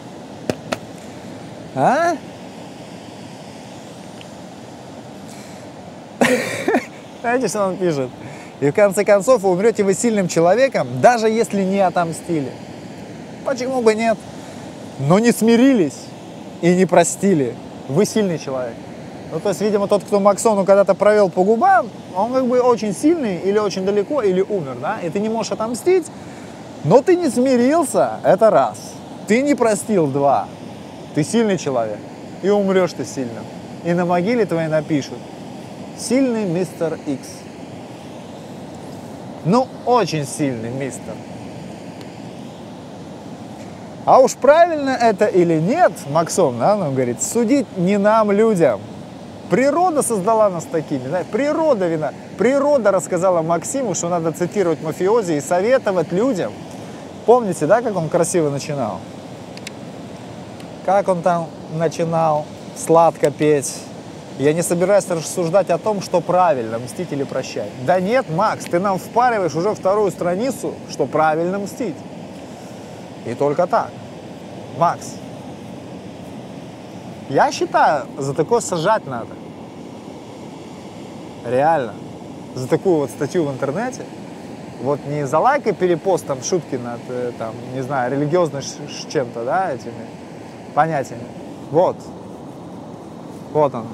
А? Знаете, что он пишет? И в конце концов умрете вы сильным человеком, даже если не отомстили. Почему бы нет? Но не смирились и не простили. Вы сильный человек. Ну, то есть, видимо, тот, кто Максону когда-то провел по губам, он как бы очень сильный или очень далеко, или умер, да? И ты не можешь отомстить, но ты не смирился, это раз. Ты не простил, два. Ты сильный человек, и умрешь ты сильным. И на могиле твоей напишут: сильный мистер Икс. Ну, очень сильный мистер. А уж правильно это или нет, Максон, да, он говорит, судить не нам, людям. Природа создала нас такими, да? Природа вина. Природа рассказала Максиму, что надо цитировать мафиози и советовать людям. Помните, да, как он красиво начинал? Как он там начинал сладко петь. Я не собираюсь рассуждать о том, что правильно, мстить или прощать. Да нет, Макс, ты нам впариваешь уже вторую страницу, что правильно мстить. И только так. Макс, я считаю, за такое сажать надо. Реально. За такую вот статью в интернете. Вот не за лайк и перепост, там, шутки над, там, не знаю, религиозным чем-то, да, этими понятиями. Вот. Вот он.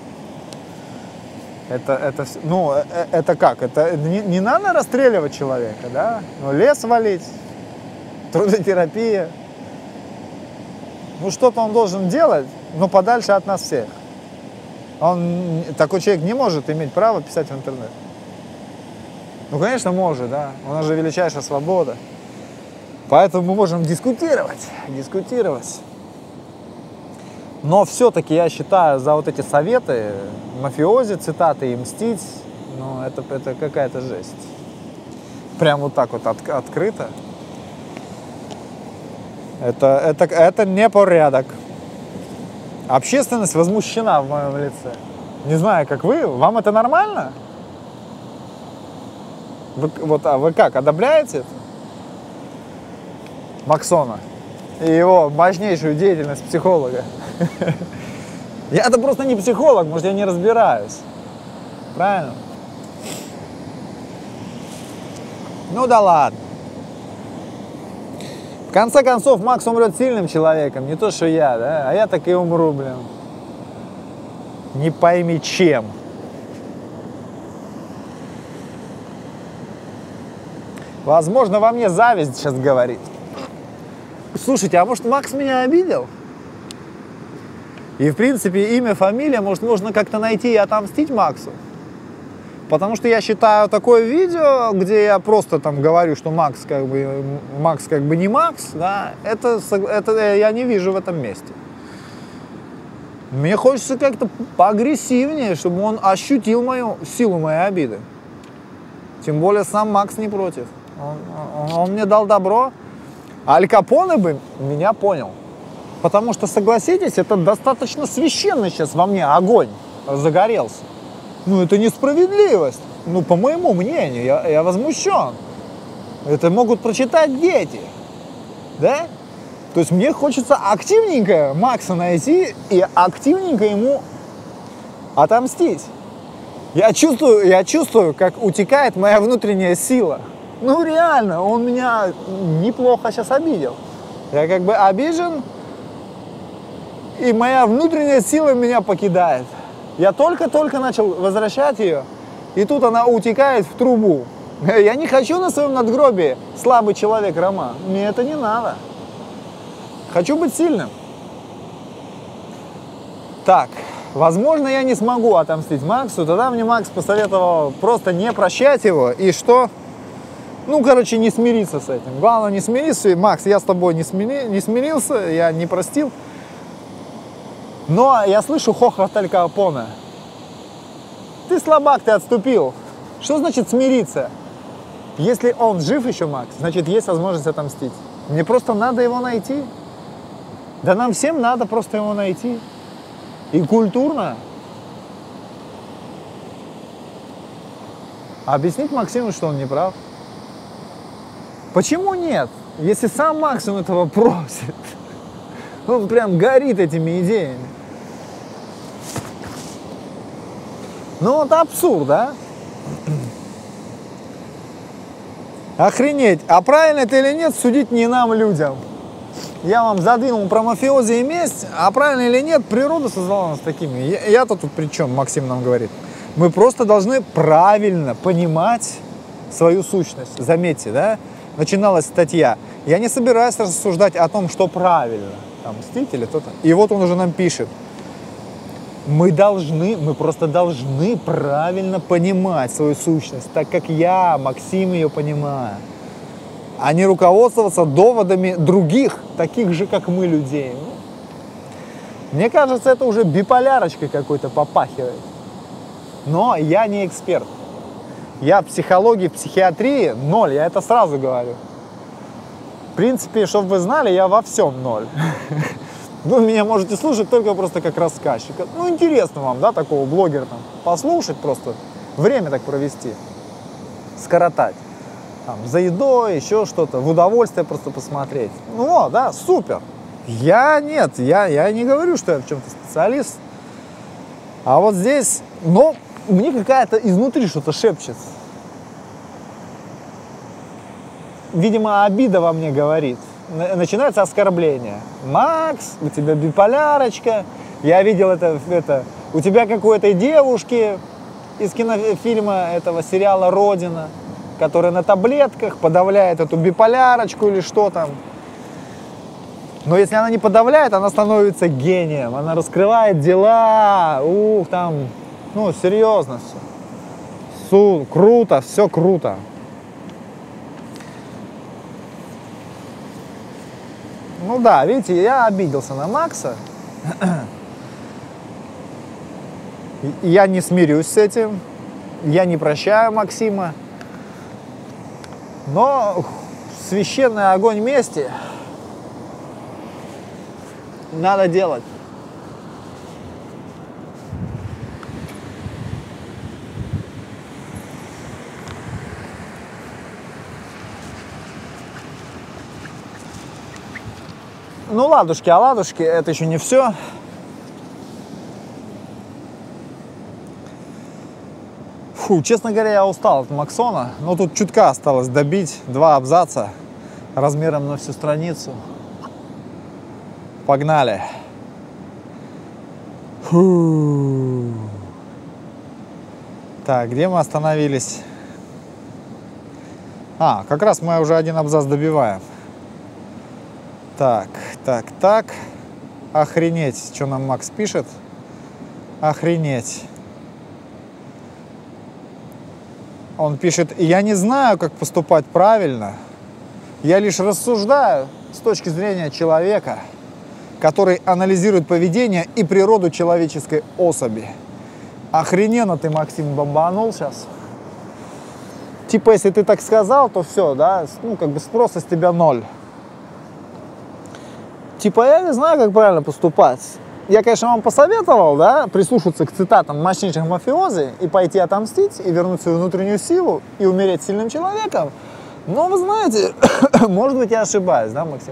Это, это, ну, это как? Это не, не надо расстреливать человека, да? Ну, лес валить, трудотерапия. Ну, что-то он должен делать, но подальше от нас всех. Он, такой человек не может иметь право писать в интернет. Ну, конечно, может, да. У нас же величайшая свобода. Поэтому мы можем дискутировать, дискутировать. Но все-таки я считаю, за вот эти советы, мафиози, цитаты и мстить, ну, это, это какая-то жесть. Прям вот так вот от, открыто. Это, это, это не порядок. Общественность возмущена в моем лице. Не знаю, как вы, вам это нормально? Вы, вот, а вы как, одобряете это? Максона и его мощнейшую деятельность психолога. Я-то просто не психолог, может, я не разбираюсь. Правильно? Ну да ладно. В конце концов, Макс умрет сильным человеком, не то, что я, да? А я так и умру, блин. Не пойми чем. Возможно, во мне зависть сейчас говорит. Слушайте, а может, Макс меня обидел? И, в принципе, имя, фамилия, может, можно как-то найти и отомстить Максу? Потому что я считаю такое видео, где я просто там говорю, что Макс как бы, Макс как бы не Макс, да, это, это я не вижу в этом месте. Мне хочется как-то поагрессивнее, чтобы он ощутил мою силу моей обиды. Тем более сам Макс не против. Он, он, он мне дал добро. А Аль Капоне бы меня понял. Потому что, согласитесь, это достаточно священный сейчас во мне огонь загорелся. Ну, это несправедливость. Ну, по моему мнению, я, я возмущен. Это могут прочитать дети. Да? То есть мне хочется активненько Макса найти и активненько ему отомстить. Я чувствую, я чувствую, как утекает моя внутренняя сила. Ну реально, он меня неплохо сейчас обидел. Я как бы обижен, и моя внутренняя сила меня покидает. Я только-только начал возвращать ее, и тут она утекает в трубу. Я не хочу на своем надгробии слабый человек, Рома. Мне это не надо. Хочу быть сильным. Так, возможно, я не смогу отомстить Максу. Тогда мне Макс посоветовал просто не прощать его. И что? Ну, короче, не смириться с этим. Главное, не смириться. Макс, я с тобой не, смири... не смирился, я не простил. Но я слышу хохот Аль Капоне. Ты слабак, ты отступил. Что значит смириться? Если он жив еще, Макс, значит, есть возможность отомстить. Мне просто надо его найти. Да нам всем надо просто его найти. И культурно объяснить Максиму, что он не прав. Почему нет? Если сам Максим этого просит. Он прям горит этими идеями. Ну, это абсурд, да? Охренеть. А правильно это или нет, судить не нам, людям. Я вам задвинул про мафиози и месть, а правильно или нет, природа создала нас такими. Я, я-то тут при чем, Максим нам говорит. Мы просто должны правильно понимать свою сущность. Заметьте, да? Начиналась статья. Я не собираюсь рассуждать о том, что правильно. Там, Мстители, кто-то. И вот он уже нам пишет. Мы должны, мы просто должны правильно понимать свою сущность, так как я, Максим, ее понимаю. А не руководствоваться доводами других, таких же, как мы, людей. Мне кажется, это уже биполярочкой какой-то попахивает. Но я не эксперт. Я в психологии, в психиатрии ноль, я это сразу говорю. В принципе, чтобы вы знали, я во всем ноль. Вы меня можете слушать только просто как рассказчика. Ну, интересно вам, да, такого блогера там послушать просто, время так провести, скоротать. Там, за едой, еще что-то, в удовольствие просто посмотреть. Ну, да, супер. Я нет, я, я не говорю, что я в чем-то специалист. А вот здесь, ну, мне какая-то изнутри что-то шепчет. Видимо, обида во мне говорит. Начинается оскорбление. Макс, у тебя биполярочка. Я видел это, это у тебя какой-то девушки из кинофильма этого сериала «Родина», которая на таблетках подавляет эту биполярочку или что там. Но если она не подавляет, она становится гением. Она раскрывает дела. Ух, там, ну, серьезно все. Су, круто, все круто. Ну да, видите, я обиделся на Макса. Я не смирюсь с этим. Я не прощаю Максима. Но священный огонь мести надо делать. Ну, ладушки, а ладушки, это еще не все. Фу, честно говоря, я устал от Максона. Но тут чутка осталось добить. Два абзаца размером на всю страницу. Погнали. Фу. Так, где мы остановились? А, как раз мы уже один абзац добиваем. Так, так, так. Охренеть, что нам Макс пишет. Охренеть. Он пишет: я не знаю, как поступать правильно. Я лишь рассуждаю с точки зрения человека, который анализирует поведение и природу человеческой особи. Охрененно ты, Максим, бомбанул сейчас. Типа, если ты так сказал, то все, да, ну, как бы спроса с тебя ноль. Типа, я не знаю, как правильно поступать. Я, конечно, вам посоветовал, да, прислушаться к цитатам мощнейших мафиози и пойти отомстить, и вернуть свою внутреннюю силу, и умереть сильным человеком. Но, вы знаете, может быть, я ошибаюсь, да, Максим?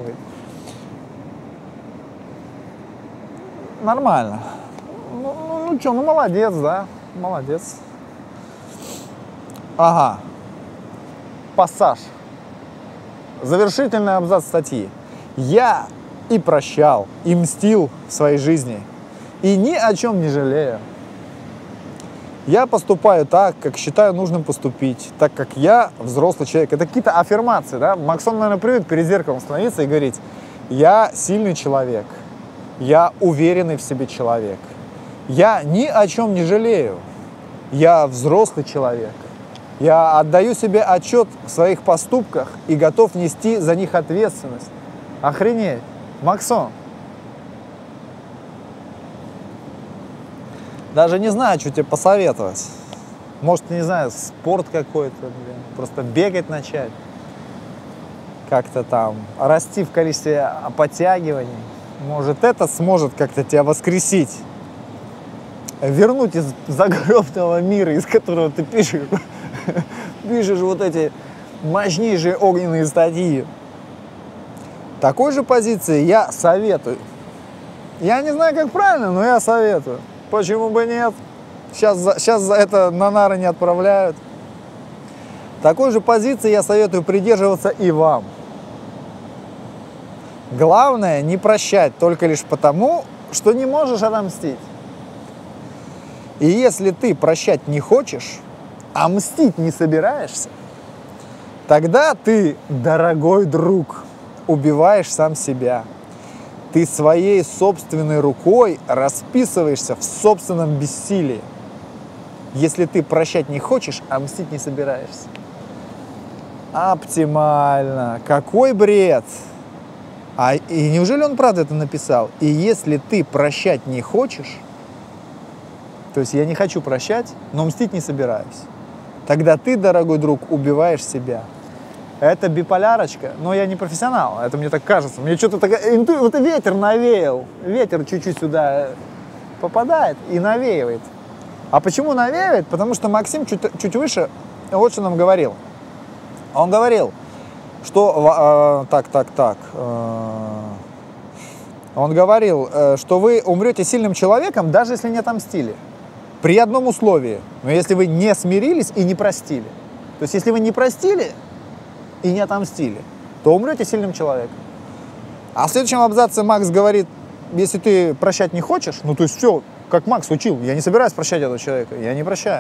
Нормально. Ну, ну, ну что, ну, молодец, да, молодец. Ага. пассаж, завершительный абзац статьи. Я и прощал, и мстил в своей жизни, и ни о чем не жалею. Я поступаю так, как считаю нужным поступить, так как я взрослый человек. Это какие-то аффирмации, да? Максон, наверное, привык перед зеркалом становиться и говорить: я сильный человек, я уверенный в себе человек, я ни о чем не жалею, я взрослый человек, я отдаю себе отчет в своих поступках и готов нести за них ответственность. Охренеть, Максон. Даже не знаю, что тебе посоветовать. Может, не знаю, спорт какой-то, блин, просто бегать начать. Как-то там расти в количестве подтягиваний. Может, это сможет как-то тебя воскресить. Вернуть из загробного мира, из которого ты пишешь, пишешь вот эти мощнейшие огненные статьи. Такой же позиции я советую. Я не знаю, как правильно, но я советую. Почему бы нет? Сейчас, сейчас за это на нары не отправляют. Такой же позиции я советую придерживаться и вам. Главное не прощать только лишь потому, что не можешь отомстить. И если ты прощать не хочешь, а мстить не собираешься, тогда ты, дорогой друг, убиваешь сам себя. Ты своей собственной рукой расписываешься в собственном бессилии, если ты прощать не хочешь, а мстить не собираешься. Оптимально. Какой бред! А и неужели он правда это написал? И если ты прощать не хочешь, то есть я не хочу прощать, но мстить не собираюсь, тогда ты, дорогой друг, убиваешь себя. Это биполярочка, но я не профессионал, это мне так кажется. Мне что-то такое, инту... вот ветер навеял, ветер чуть-чуть сюда попадает и навеивает. А почему навеивает? Потому что Максим чуть, чуть выше вот что нам говорил. Он говорил, что... Э, так, так, так. Э, он говорил, э, что вы умрете сильным человеком, даже если не отомстили. При одном условии. Но если вы не смирились и не простили. То есть, если вы не простили и не отомстили, то умрете сильным человеком. А в следующем абзаце Макс говорит, если ты прощать не хочешь, ну то есть все, как Макс учил, я не собираюсь прощать этого человека, я не прощаю.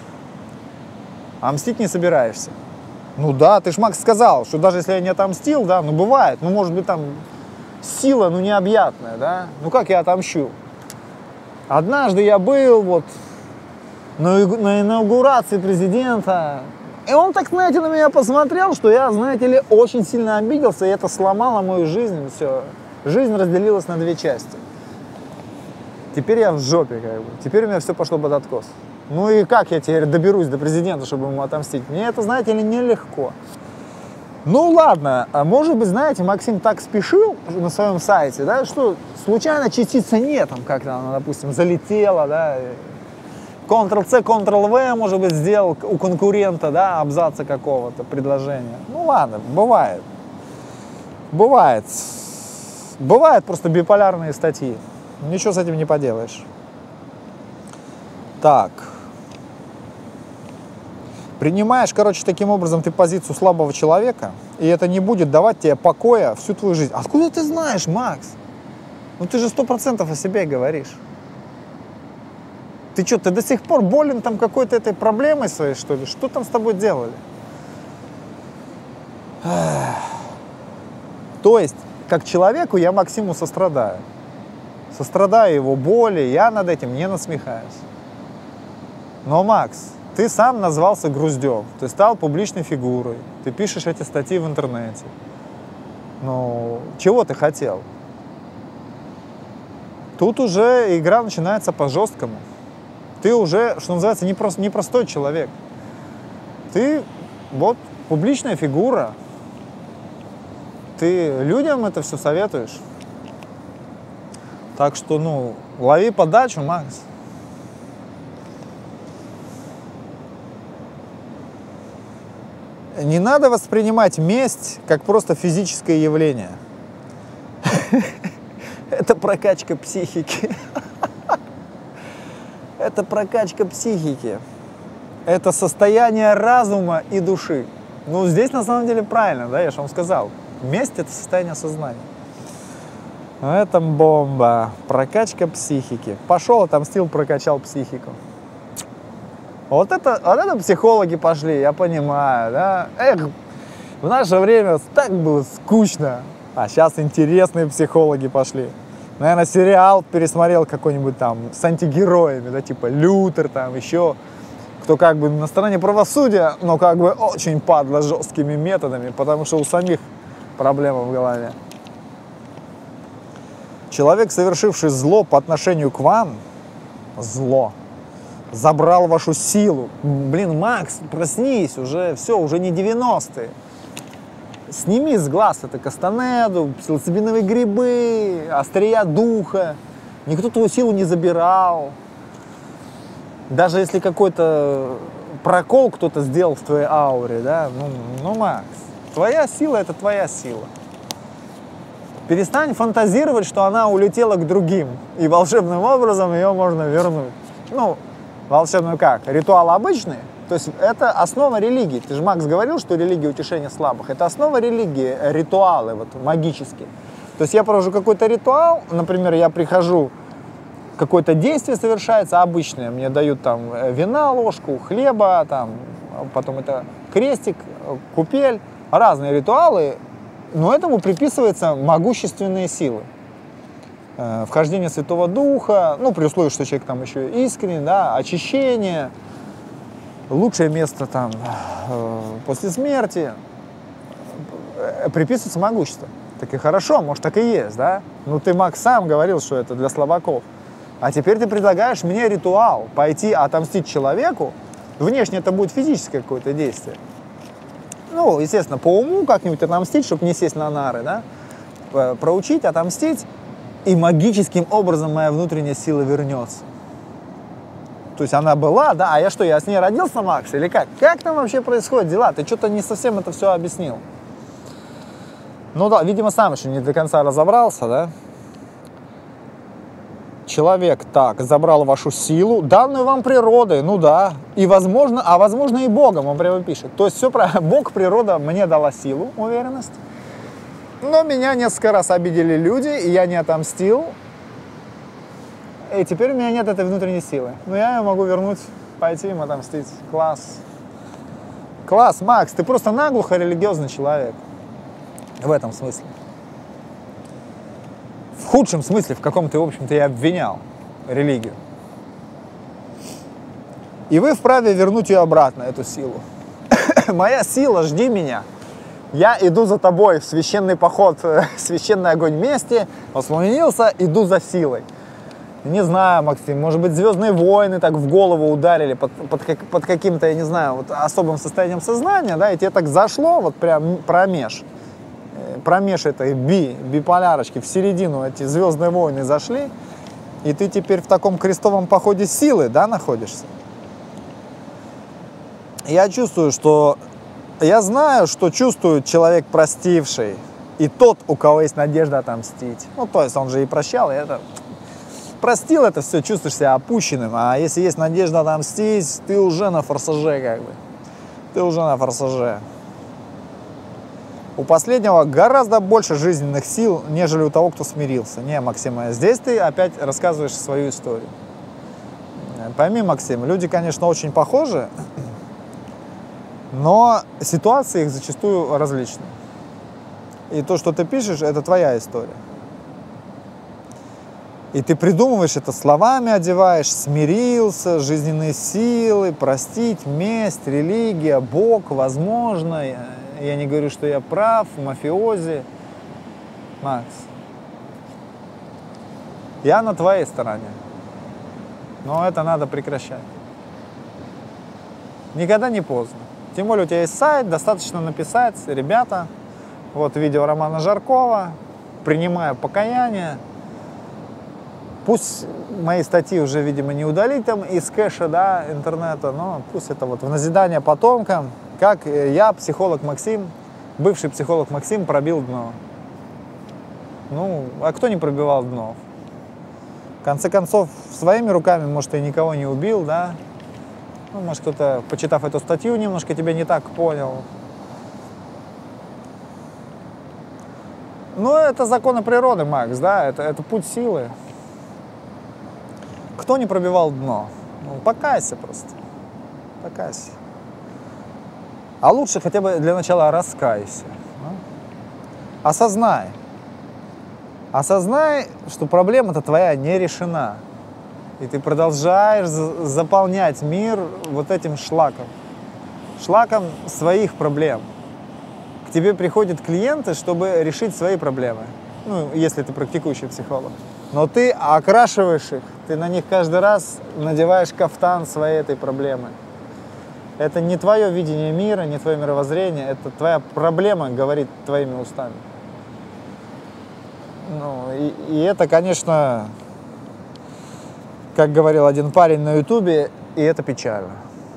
А мстить не собираешься. Ну да, ты ж, Макс, сказал, что даже если я не отомстил, да, ну бывает, ну может быть там сила, ну необъятная, да, ну как я отомщу? Однажды я был вот на, на инаугурации президента, и он так, знаете, на меня посмотрел, что я, знаете ли, очень сильно обиделся, и это сломало мою жизнь, все. Жизнь разделилась на две части. Теперь я в жопе, как бы. Теперь у меня все пошло под откос. Ну и как я теперь доберусь до президента, чтобы ему отомстить? Мне это, знаете ли, нелегко. Ну ладно, а может быть, знаете, Максим так спешил на своем сайте, да, что случайно частица «не» там как-то она, допустим, залетела, да, контрол-C, контрол-V, может быть, сделал у конкурента, да, абзаца какого-то предложения. Ну ладно, бывает. Бывает. Бывают просто биполярные статьи. Ничего с этим не поделаешь. Так. Принимаешь, короче, таким образом ты позицию слабого человека, и это не будет давать тебе покоя всю твою жизнь. Откуда ты знаешь, Макс? Ну ты же сто процентов о себе говоришь. Ты что, ты до сих пор болен там какой-то этой проблемой своей, что ли? Что там с тобой делали? Эх. То есть, как человеку я Максиму сострадаю. Сострадаю его боли, я над этим не насмехаюсь. Но, Макс, ты сам назвался Груздем, ты стал публичной фигурой, ты пишешь эти статьи в интернете. Ну, чего ты хотел? Тут уже игра начинается по-жесткому. Ты уже, что называется, не прост, не простой человек. Ты вот публичная фигура. Ты людям это все советуешь. Так что, ну, лови подачу, Макс. Не надо воспринимать месть как просто физическое явление. Это прокачка психики. Это прокачка психики. Это состояние разума и души. Ну, здесь на самом деле правильно, да, я же вам сказал. Месть — это состояние сознания. Это бомба. Прокачка психики. Пошел, отомстил, прокачал психику. Вот это, вот это психологи пошли, я понимаю, да. Эх, в наше время так было скучно. А сейчас интересные психологи пошли. Наверное, сериал пересмотрел какой-нибудь там с антигероями, да, типа Лютер, там еще, кто как бы на стороне правосудия, но как бы очень падло жесткими методами, потому что у самих проблема в голове. Человек, совершивший зло по отношению к вам, зло, забрал вашу силу. Блин, Макс, проснись, уже все, уже не девяностые. Сними с глаз это кастанеду, псилоцибиновые грибы, острия духа. Никто твою силу не забирал. Даже если какой-то прокол кто-то сделал в твоей ауре, да, ну, ну, Макс, твоя сила — это твоя сила. Перестань фантазировать, что она улетела к другим, и волшебным образом ее можно вернуть. Ну, волшебную как? Ритуал обычный? То есть это основа религии. Ты же, Макс, говорил, что религия утешения слабых. Это основа религии, ритуалы вот, магические. То есть я провожу какой-то ритуал, например, я прихожу, какое-то действие совершается обычное. Мне дают там вина, ложку, хлеба, там, потом это крестик, купель. Разные ритуалы, но этому приписываются могущественные силы. Вхождение Святого Духа, ну, при условии, что человек там еще искренний, да, очищение. Лучшее место там э, после смерти, э, приписывается могущество. Так и хорошо, может, так и есть, да? Ну, ты, Макс, сам говорил, что это для слабаков. А теперь ты предлагаешь мне ритуал, пойти отомстить человеку. Внешне это будет физическое какое-то действие. Ну, естественно, по уму как-нибудь отомстить, чтобы не сесть на нары, да? Проучить, отомстить, и магическим образом моя внутренняя сила вернется. То есть она была, да, а я что, я с ней родился, Макс, или как? Как там вообще происходят дела? Ты что-то не совсем это все объяснил. Ну да, видимо, сам еще не до конца разобрался, да? Человек, так, забрал вашу силу, данную вам природой, ну да, и возможно, а возможно и Богом, он прямо пишет. То есть все правильно, Бог, природа мне дала силу, уверенность, но меня несколько раз обидели люди, и я не отомстил. И теперь у меня нет этой внутренней силы. Но я ее могу вернуть, пойти им отомстить. Класс. Класс, Макс, ты просто наглухо религиозный человек. В этом смысле. В худшем смысле, в каком ты, в общем-то, и обвинял религию. И вы вправе вернуть ее обратно, эту силу. Моя сила, жди меня. Я иду за тобой в священный поход, священный огонь мести, воспламенился, иду за силой. Не знаю, Максим, может быть, «Звездные войны» так в голову ударили под, под, под каким-то, я не знаю, вот особым состоянием сознания, да, и тебе так зашло вот прям промеж, промеж этой би, биполярочки, в середину эти «Звездные войны» зашли, и ты теперь в таком крестовом походе силы, да, находишься. Я чувствую, что, я знаю, что чувствует человек простивший, и тот, у кого есть надежда отомстить. Ну, то есть он же и прощал, и это... Простил это все, чувствуешь себя опущенным, а если есть надежда отомстить, ты уже на форсаже как бы. Ты уже на форсаже. У последнего гораздо больше жизненных сил, нежели у того, кто смирился. Не, Максим, здесь ты опять рассказываешь свою историю. Пойми, Максим, люди, конечно, очень похожи, но ситуации их зачастую различны. И то, что ты пишешь, это твоя история. И ты придумываешь это словами, одеваешь, смирился, жизненные силы, простить, месть, религия, Бог, возможно. Я не говорю, что я прав, мафиози. Макс, я на твоей стороне. Но это надо прекращать. Никогда не поздно. Тем более у тебя есть сайт, достаточно написать: ребята, вот видео Романа Жаркова, принимаю покаяние. Пусть мои статьи уже, видимо, не удалить там из кэша, да, интернета, но пусть это вот в назидание потомкам, как я, психолог Максим, бывший психолог Максим, пробил дно. Ну, а кто не пробивал дно? В конце концов, своими руками, может, и никого не убил, да? Ну, может, кто-то, почитав эту статью, немножко тебя не так понял. Ну, это законы природы, Макс, да, это, это путь силы. Кто не пробивал дно? Ну, покайся просто. Покайся. А лучше хотя бы для начала раскайся. Да? Осознай. Осознай, что проблема-то твоя не решена. И ты продолжаешь заполнять мир вот этим шлаком. Шлаком своих проблем. К тебе приходят клиенты, чтобы решить свои проблемы. Ну, если ты практикующий психолог. Но ты окрашиваешь их, ты на них каждый раз надеваешь кафтан своей этой проблемы. Это не твое видение мира, не твое мировоззрение, это твоя проблема говорит твоими устами. Ну, и, и это, конечно, как говорил один парень на ютубе, и это печально.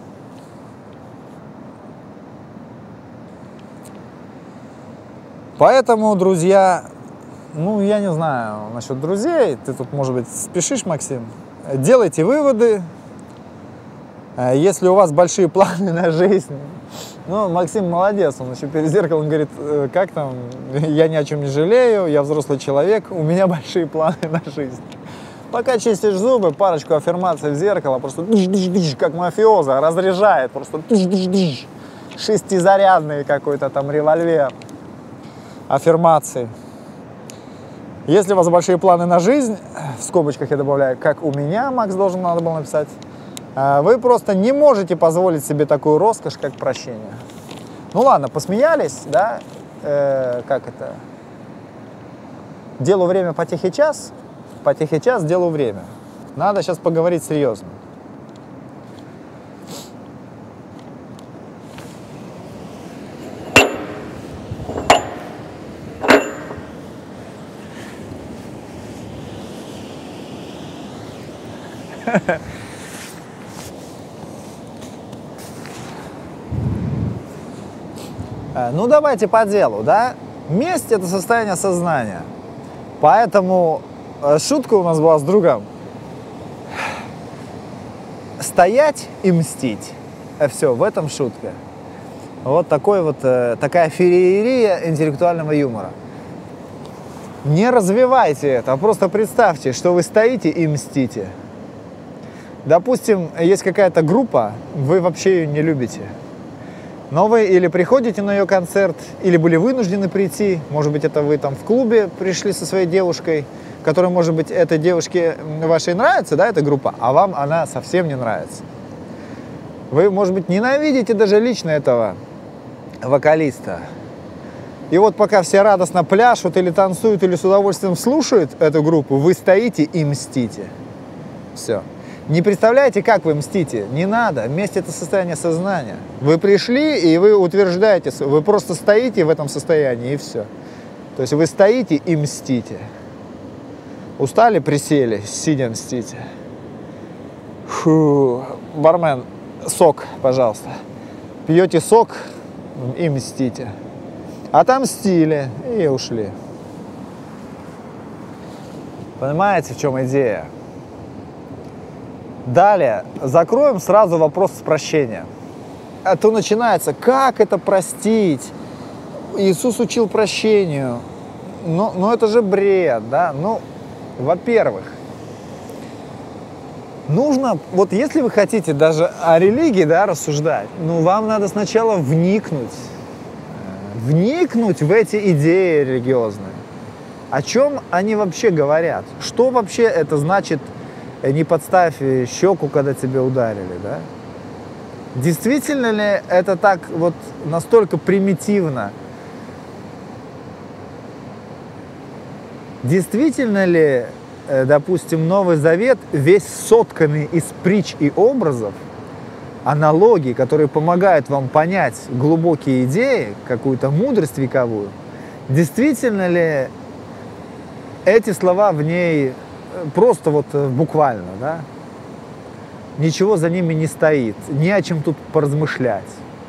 Поэтому, друзья, ну, я не знаю насчет друзей, ты тут, может быть, спешишь, Максим, делайте выводы, если у вас большие планы на жизнь. Ну, Максим молодец, он еще перед зеркалом говорит, как там, я ни о чем не жалею, я взрослый человек, у меня большие планы на жизнь. Пока чистишь зубы, парочку аффирмаций в зеркало, просто как мафиоза, разряжает, просто шестизарядный какой-то там револьвер. Аффирмации. Если у вас большие планы на жизнь, в скобочках я добавляю, как у меня, Макс должен надо было написать, вы просто не можете позволить себе такую роскошь, как прощение. Ну ладно, посмеялись, да, э, как это, делу время потехи час, потехи час, делу время. Надо сейчас поговорить серьезно. Ну, давайте по делу, да? Месть – это состояние сознания. Поэтому шутка у нас была с другом. Стоять и мстить. Все, в этом шутка. Вот такой вот, такая феерия интеллектуального юмора. Не развивайте это, а просто представьте, что вы стоите и мстите. Допустим, есть какая-то группа, вы вообще ее не любите. Но вы или приходите на ее концерт, или были вынуждены прийти. Может быть, это вы там в клубе пришли со своей девушкой, которая, может быть, этой девушке вашей нравится, да, эта группа, а вам она совсем не нравится. Вы, может быть, ненавидите даже лично этого вокалиста. И вот пока все радостно пляшут или танцуют, или с удовольствием слушают эту группу, вы стоите и мстите. Все. Не представляете, как вы мстите? Не надо. Месть – это состояние сознания. Вы пришли, и вы утверждаете, вы просто стоите в этом состоянии, и все. То есть вы стоите и мстите. Устали, присели, сидя мстите. Фу. Бармен, сок, пожалуйста. Пьете сок и мстите. Отомстили и ушли. Понимаете, в чем идея? Далее, закроем сразу вопрос с прощения. А то начинается, как это простить? Иисус учил прощению. Ну, ну это же бред, да? Ну, во-первых, нужно, вот если вы хотите даже о религии, да, рассуждать, ну, вам надо сначала вникнуть, вникнуть в эти идеи религиозные. О чем они вообще говорят? Что вообще это значит? Не подставь щеку, когда тебя ударили, да? Действительно ли это так вот настолько примитивно? Действительно ли, допустим, Новый Завет весь сотканный из притч и образов, аналогий, которые помогают вам понять глубокие идеи, какую-то мудрость вековую? Действительно ли эти слова в ней просто вот буквально, да? Ничего за ними не стоит, не о чем тут поразмышлять.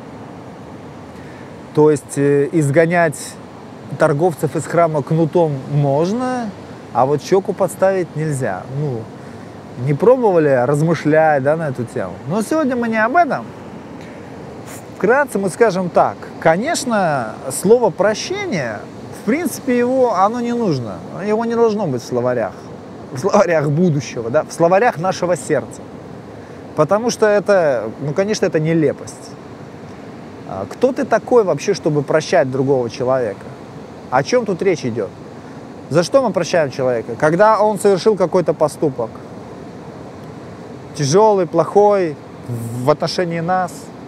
То есть э, изгонять торговцев из храма кнутом можно, а вот щеку подставить нельзя. Ну, не пробовали размышлять, да, на эту тему. Но сегодня мы не об этом. Вкратце мы скажем так. Конечно, слово «прощение» принципе, его, оно не нужно. Его не должно быть в словарях. В словарях будущего, да, в словарях нашего сердца. Потому что это, ну, конечно, это нелепость. Кто ты такой вообще, чтобы прощать другого человека? О чем тут речь идет? За что мы прощаем человека? Когда он совершил какой-то поступок. Тяжелый, плохой, в отношении нас.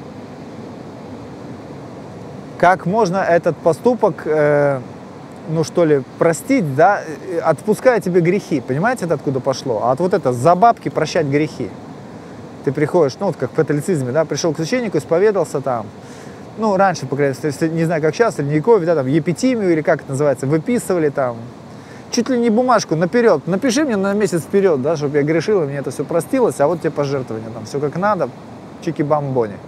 Как можно этот поступок, э, ну что ли, простить, да, отпуская тебе грехи. Понимаете, это откуда пошло? А от вот это, за бабки прощать грехи. Ты приходишь, ну вот как в католицизме, да, пришел к священнику, исповедался там. Ну, раньше, по крайней мере, не знаю, как сейчас, в Средневековье, да, там, епитимию или как это называется, выписывали там. Чуть ли не бумажку наперед. Напиши мне на месяц вперед, да, чтобы я грешил, и мне это все простилось, а вот тебе пожертвования, там, все как надо, чики-бамбони.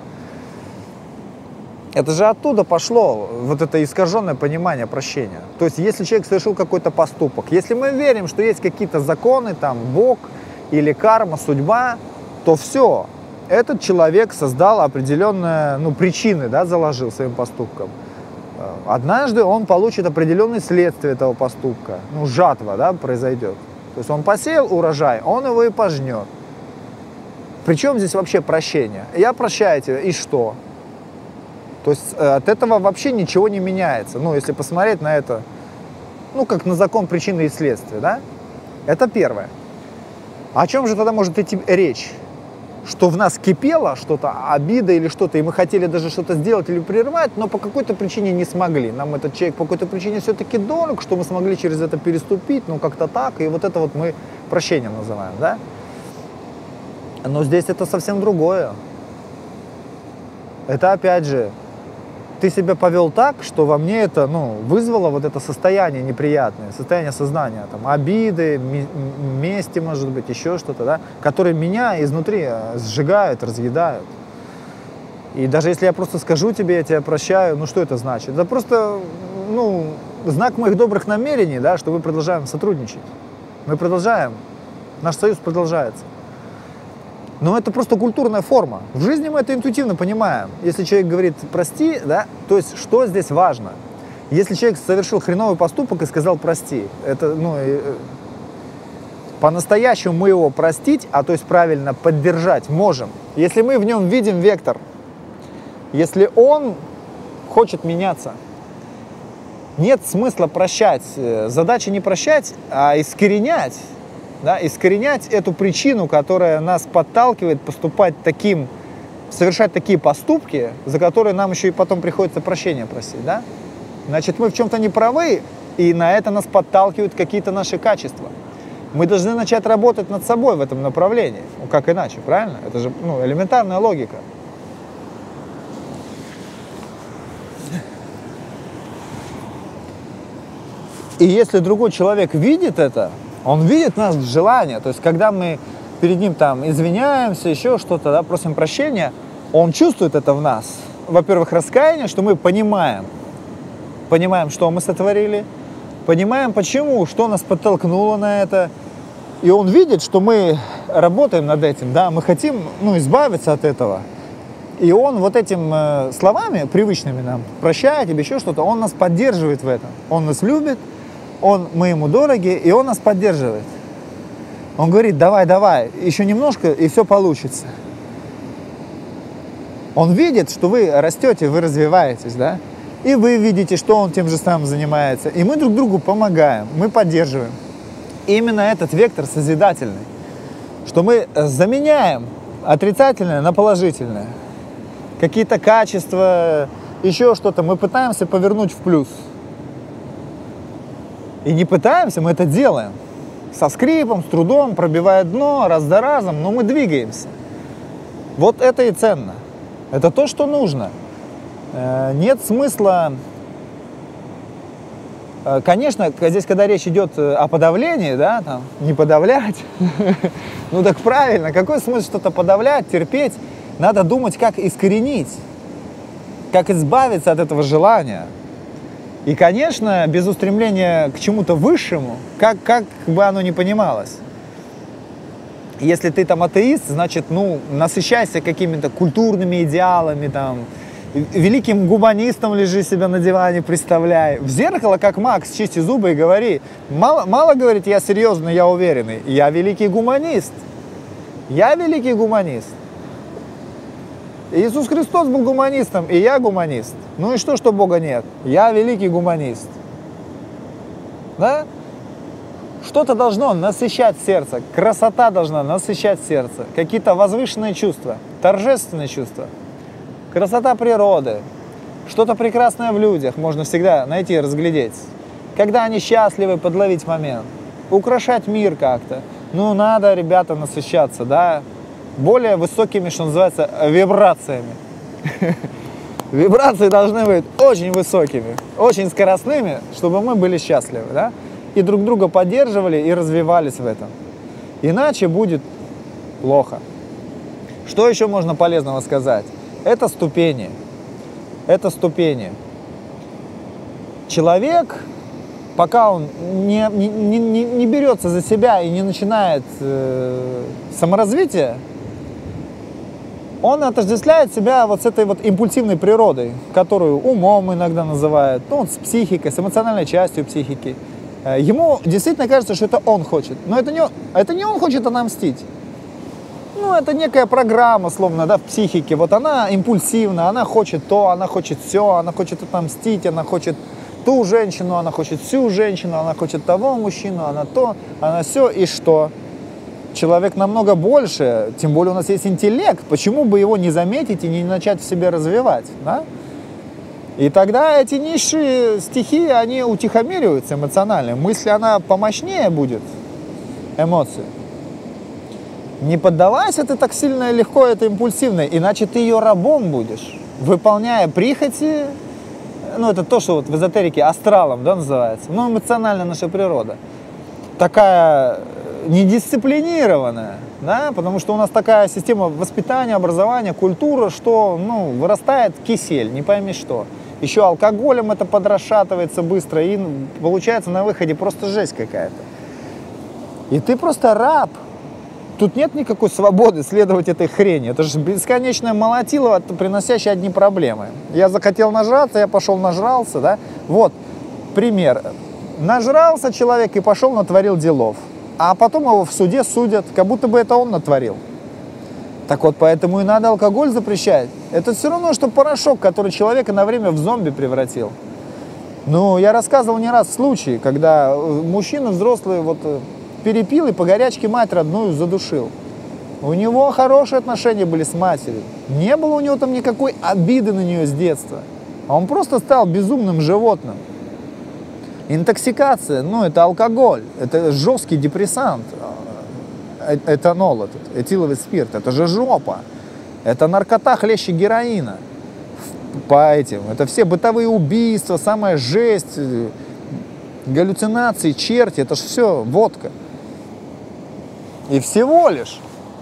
Это же оттуда пошло вот это искаженное понимание прощения. То есть, если человек совершил какой-то поступок, если мы верим, что есть какие-то законы, там, Бог или карма, судьба, то все, этот человек создал определенные, ну, причины, да, заложил своим поступком. Однажды он получит определенные следствия этого поступка, ну, жатва, да, произойдет. То есть он посеял урожай, он его и пожнет. Причем здесь вообще прощение? Я прощаю тебя, и что? То есть от этого вообще ничего не меняется. Ну, если посмотреть на это, ну, как на закон причины и следствия, да? Это первое. О чем же тогда может идти речь? Что в нас кипело что-то, обида или что-то, и мы хотели даже что-то сделать или прервать, но по какой-то причине не смогли. Нам этот человек по какой-то причине все-таки дорог, что мы смогли через это переступить, ну, как-то так, и вот это вот мы прощением называем, да? Но здесь это совсем другое. Это опять же, ты себя повел так, что во мне это, ну, вызвало вот это состояние неприятное, состояние сознания, там, обиды, мести, может быть, еще что-то, да, которые меня изнутри сжигают, разъедают. И даже если я просто скажу тебе, я тебя прощаю, ну, что это значит? Это просто, ну, знак моих добрых намерений, да, что мы продолжаем сотрудничать. Мы продолжаем, наш союз продолжается. Но это просто культурная форма. В жизни мы это интуитивно понимаем. Если человек говорит «прости», да, то есть что здесь важно? Если человек совершил хреновый поступок и сказал «прости», это, ну, по-настоящему мы его простить, а то есть правильно поддержать можем, если мы в нем видим вектор, если он хочет меняться. Нет смысла прощать. Задача не прощать, а искоренять. Да, искоренять эту причину, которая нас подталкивает поступать таким, совершать такие поступки, за которые нам еще и потом приходится прощения просить, да? Значит, мы в чем-то не правы, и на это нас подталкивают какие-то наши качества. Мы должны начать работать над собой в этом направлении. Ну, как иначе, правильно? Это же, ну, элементарная логика. И если другой человек видит это, он видит нас желание, то есть когда мы перед ним там извиняемся, еще что-то, да, просим прощения, он чувствует это в нас. Во-первых, раскаяние, что мы понимаем, понимаем, что мы сотворили, понимаем, почему, что нас подтолкнуло на это, и он видит, что мы работаем над этим, да, мы хотим, ну, избавиться от этого. И он вот этими э, словами, привычными нам, прощай тебе, еще что-то, он нас поддерживает в этом, он нас любит. Он, мы ему дороги, и он нас поддерживает. Он говорит, давай, давай, еще немножко, и все получится. Он видит, что вы растете, вы развиваетесь, да? И вы видите, что он тем же самым занимается. И мы друг другу помогаем, мы поддерживаем. И именно этот вектор созидательный, что мы заменяем отрицательное на положительное. Какие-то качества, еще что-то мы пытаемся повернуть в плюс. И не пытаемся, мы это делаем. Со скрипом, с трудом, пробивая дно, раз за разом, но мы двигаемся. Вот это и ценно. Это то, что нужно. Нет смысла... Конечно, здесь, когда речь идет о подавлении, да, там, не подавлять, ну так правильно, какой смысл что-то подавлять, терпеть? Надо думать, как искоренить, как избавиться от этого желания. И, конечно, без устремления к чему-то высшему, как, как бы оно ни понималось. Если ты там атеист, значит, ну, насыщайся какими-то культурными идеалами, там, великим гуманистом лежи себя на диване, представляй. В зеркало, как Макс, чисти зубы и говори. Мало, мало говорит, я серьезный, я уверенный. Я великий гуманист. Я великий гуманист. Иисус Христос был гуманистом, и я гуманист. Ну и что, что Бога нет? Я великий гуманист. Да? Что-то должно насыщать сердце. Красота должна насыщать сердце. Какие-то возвышенные чувства, торжественные чувства. Красота природы. Что-то прекрасное в людях можно всегда найти и разглядеть. Когда они счастливы, подловить момент. Украшать мир как-то. Ну, надо, ребята, насыщаться, да? Более высокими, что называется, вибрациями. Вибрации должны быть очень высокими, очень скоростными, чтобы мы были счастливы, да? И друг друга поддерживали и развивались в этом. Иначе будет плохо. Что еще можно полезного сказать? Это ступени. Это ступени. Человек, пока он не, не, не, не берется за себя и не начинает э, саморазвитие, он отождествляет себя вот с этой вот импульсивной природой, которую умом иногда называют, ну, с психикой, с эмоциональной частью психики. Ему действительно кажется, что это он хочет. Но это не, это не он хочет отомстить. Ну, это некая программа, словно, да, в психике. Вот она импульсивна, она хочет то, она хочет все, она хочет отомстить, она хочет ту женщину, она хочет всю женщину, она хочет того мужчину, она то, она все. И что? Человек намного больше, тем более у нас есть интеллект. Почему бы его не заметить и не начать в себе развивать, да? И тогда эти низшие стихии, они утихомириваются эмоционально. Мысль, она помощнее будет, эмоции. Не поддавайся ты так сильно и легко этой импульсивной, иначе ты ее рабом будешь, выполняя прихоти. Ну, это то, что вот в эзотерике астралом, да, называется. Ну, эмоциональная наша природа. Такая недисциплинированная, да, потому что у нас такая система воспитания, образования, культура, что, ну, вырастает кисель, не пойми что. Еще алкоголем это подрасшатывается быстро, и получается на выходе просто жесть какая-то. И ты просто раб. Тут нет никакой свободы следовать этой хрени. Это же бесконечное молотилово, приносящее одни проблемы. Я захотел нажраться, я пошел нажрался, да. Вот пример. Нажрался человек и пошел натворил делов. А потом его в суде судят, как будто бы это он натворил. Так вот, поэтому и надо алкоголь запрещать. Это все равно, что порошок, который человека на время в зомби превратил. Ну, я рассказывал не раз случаи, когда мужчина взрослый вот перепил и по горячке мать родную задушил. У него хорошие отношения были с матерью. Не было у него там никакой обиды на нее с детства. А он просто стал безумным животным. Интоксикация, ну, это алкоголь, это жесткий депрессант. Этанол этот, этиловый спирт, это же жопа. Это наркота хлеще героина. По этим. Это все бытовые убийства, самая жесть, галлюцинации, черти, это же все водка. И всего лишь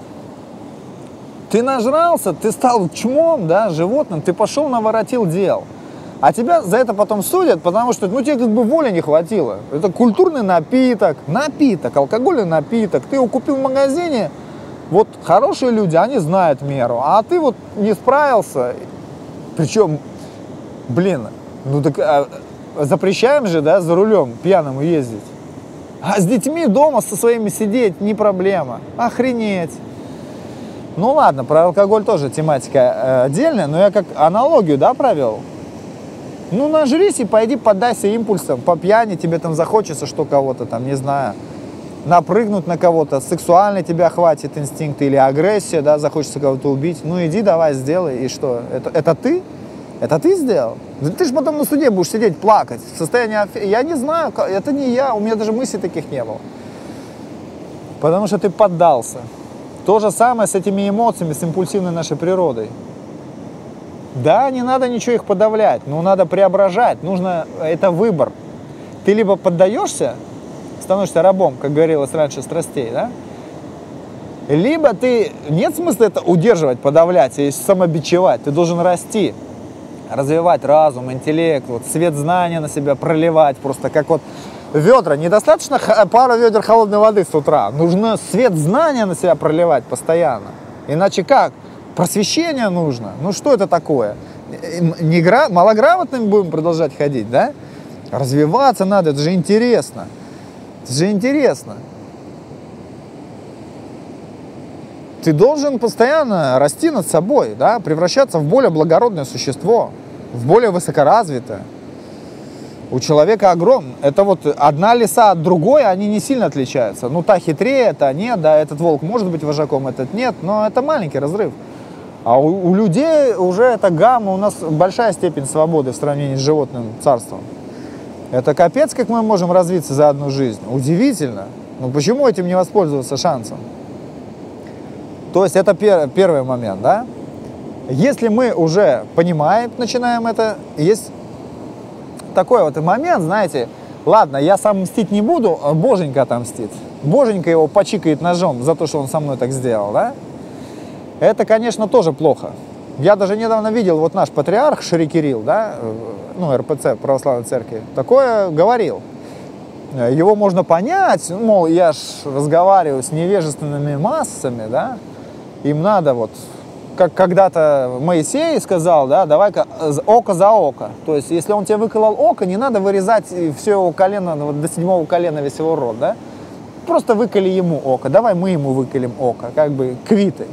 ты нажрался, ты стал чмом, да, животным, ты пошел наворотил дел. А тебя за это потом судят, потому что, ну, тебе как бы воли не хватило. Это культурный напиток, напиток, алкогольный напиток. Ты его купил в магазине, вот хорошие люди, они знают меру, а ты вот не справился. Причем, блин, ну так а, запрещаем же, да, за рулем пьяному ездить. А с детьми дома со своими сидеть не проблема. Охренеть. Ну ладно, про алкоголь тоже тематика э, отдельная, но я как аналогию, да, провел. Ну, нажрись и пойди поддайся импульсам. По пьяни тебе там захочется, что кого-то там, не знаю, напрыгнуть на кого-то, сексуально тебя хватит инстинкт или агрессия, да, захочется кого-то убить. Ну, иди, давай, сделай. И что? Это, это ты? Это ты сделал? Да ты же потом на суде будешь сидеть, плакать. В состоянии... Я не знаю, это не я. У меня даже мыслей таких не было. Потому что ты поддался. То же самое с этими эмоциями, с импульсивной нашей природой. Да, не надо ничего их подавлять, но надо преображать, нужно, это выбор. Ты либо поддаешься, становишься рабом, как говорилось раньше, страстей, да? Либо ты, нет смысла это удерживать, подавлять и самобичевать, ты должен расти, развивать разум, интеллект, вот, свет знания на себя проливать, просто как вот ведра, недостаточно пара ведер холодной воды с утра, нужно свет знания на себя проливать постоянно, иначе как? Просвещение нужно. Ну что это такое? Не гра... малограмотными будем продолжать ходить, да? Развиваться надо, это же интересно. Это же интересно. Ты должен постоянно расти над собой, да? Превращаться в более благородное существо, в более высокоразвитое. У человека огромное. Это вот одна лиса от другой, они не сильно отличаются. Ну, та хитрее, та нет, да, этот волк может быть вожаком, этот нет, но это маленький разрыв. А у, у людей уже это гамма, у нас большая степень свободы в сравнении с животным царством. Это капец, как мы можем развиться за одну жизнь. Удивительно. Ну, почему этим не воспользоваться шансом? То есть это пер, первый момент, да? Если мы уже понимаем, начинаем это, есть такой вот момент, знаете, ладно, я сам мстить не буду, Боженька отомстит. Боженька его почикает ножом за то, что он со мной так сделал, да? Это, конечно, тоже плохо. Я даже недавно видел, вот наш патриарх Шри Кирилл, да, ну, эр пэ цэ, Православной Церкви, такое говорил. Его можно понять, мол, я ж разговариваю с невежественными массами, да, им надо вот, как когда-то Моисей сказал, да, давай-ка око за око. То есть, если он тебе выколол око, не надо вырезать все его колено, вот до седьмого колена весь его рот, да. Просто выколи ему око, давай мы ему выколем око, как бы квиты.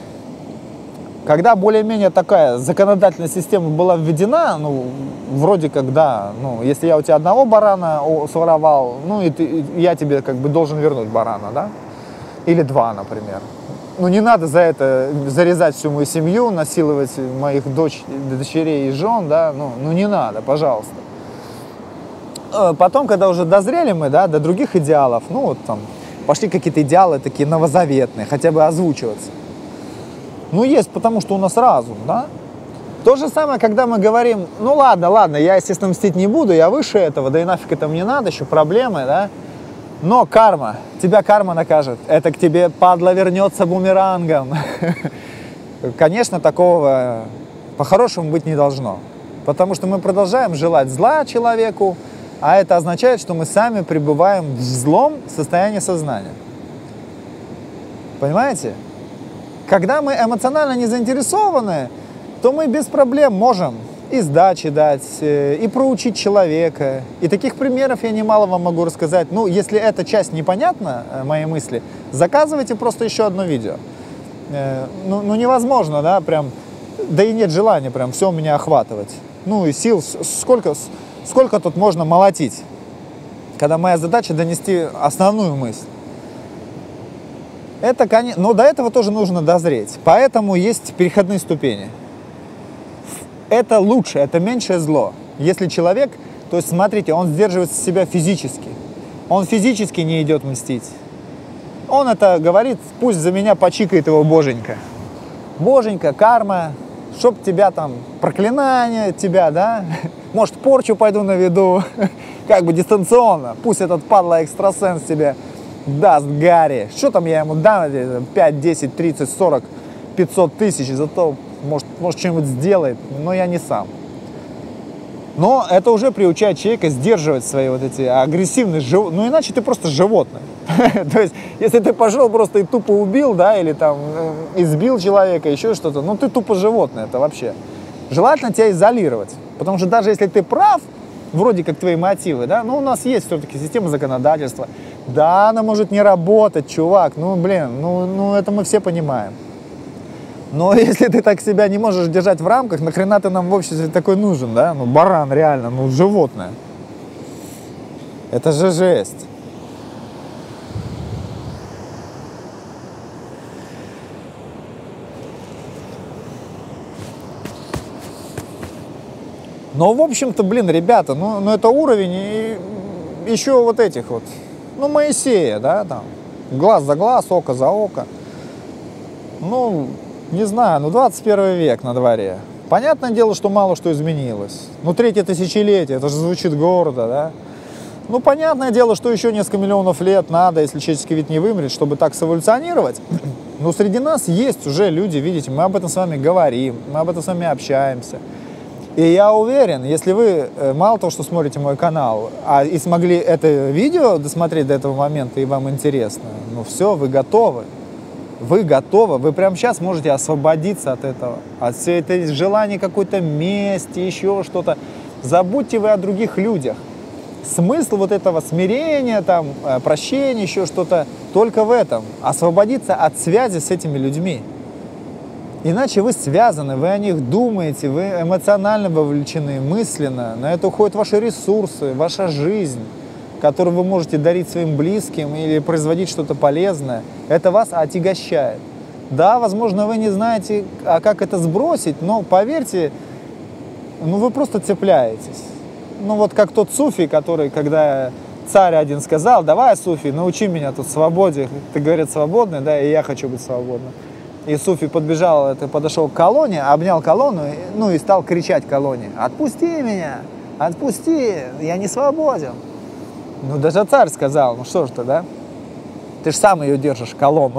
Когда более-менее такая законодательная система была введена, ну, вроде как, да, ну, если я у тебя одного барана своровал, ну, и, ты, и я тебе как бы должен вернуть барана, да, или два, например. Ну, не надо за это зарезать всю мою семью, насиловать моих дочь, дочерей и жен, да, ну, ну, не надо, пожалуйста. Потом, когда уже дозрели мы, да, до других идеалов, ну, вот там, пошли какие-то идеалы такие новозаветные, хотя бы озвучиваться. Ну, есть, потому что у нас разум, да? То же самое, когда мы говорим, ну, ладно, ладно, я, естественно, мстить не буду, я выше этого, да и нафиг это мне надо, еще проблемы, да? Но карма, тебя карма накажет, это к тебе, падла, вернется бумерангом. Конечно, такого по-хорошему быть не должно, потому что мы продолжаем желать зла человеку, а это означает, что мы сами пребываем в злом состоянии сознания. Понимаете? Когда мы эмоционально не заинтересованы, то мы без проблем можем и сдачи дать, и проучить человека. И таких примеров я немало вам могу рассказать. Ну, если эта часть непонятна, мои мысли, заказывайте просто еще одно видео. Ну, ну невозможно, да, прям, да и нет желания прям все меня охватывать. Ну, и сил, сколько, сколько тут можно молотить, когда моя задача донести основную мысль. Это, конечно, но до этого тоже нужно дозреть. Поэтому есть переходные ступени. Это лучше, это меньшее зло. Если человек, то есть, смотрите, он сдерживает себя физически. Он физически не идет мстить. Он это говорит, пусть за меня почикает его Боженька. Боженька, карма, чтоб тебя там, проклинание тебя, да? Может, порчу пойду наведу, как бы дистанционно. Пусть этот падла экстрасенс тебе даст Гарри. Что там я ему дам? пять, десять, тридцать, сорок, пятьсот тысяч. Зато, может, может что-нибудь сделает. Но я не сам. Но это уже приучает человека сдерживать свои вот эти агрессивные животные. Ну, иначе ты просто животное. То есть, если ты пошел просто и тупо убил, да, или там избил человека, еще что-то, ну, ты тупо животное это вообще. Желательно тебя изолировать. Потому что даже если ты прав, вроде как твои мотивы, да, ну, у нас есть все-таки система законодательства. Да, она может не работать, чувак, ну, блин, ну, ну, это мы все понимаем. Но если ты так себя не можешь держать в рамках, нахрена ты нам в обществе такой нужен, да? Ну, баран реально, ну, животное. Это же жесть. Но, в общем-то, блин, ребята, ну, ну это уровень и еще вот этих вот, ну, Моисея, да, там, глаз за глаз, око за око. Ну, не знаю, ну, двадцать первый век на дворе. Понятное дело, что мало что изменилось. Ну, третье тысячелетие, это же звучит гордо, да. Ну, понятное дело, что еще несколько миллионов лет надо, если человеческий вид не вымрет, чтобы так сэволюционировать. Но среди нас есть уже люди, видите, мы об этом с вами говорим, мы об этом с вами общаемся. И я уверен, если вы мало того, что смотрите мой канал, а и смогли это видео досмотреть до этого момента, и вам интересно, ну все, вы готовы. Вы готовы, вы прямо сейчас можете освободиться от этого, от всей этой желания какой-то мести, еще что-то. Забудьте вы о других людях. Смысл вот этого смирения, там, прощения, еще что-то только в этом. Освободиться от связи с этими людьми. Иначе вы связаны, вы о них думаете, вы эмоционально вовлечены, мысленно. На это уходят ваши ресурсы, ваша жизнь, которую вы можете дарить своим близким или производить что-то полезное. Это вас отягощает. Да, возможно, вы не знаете, а как это сбросить, но поверьте, ну вы просто цепляетесь. Ну вот как тот суфий, который, когда царь один сказал: давай, суфий, научи меня тут свободе. Ты, говорит, свободный, да, и я хочу быть свободным. И суфий подбежал, это, подошел к колонне, обнял колонну, ну и стал кричать колонне: отпусти меня, отпусти, я не свободен. Ну даже царь сказал: ну что ж ты, да, ты же сам ее держишь, колонну.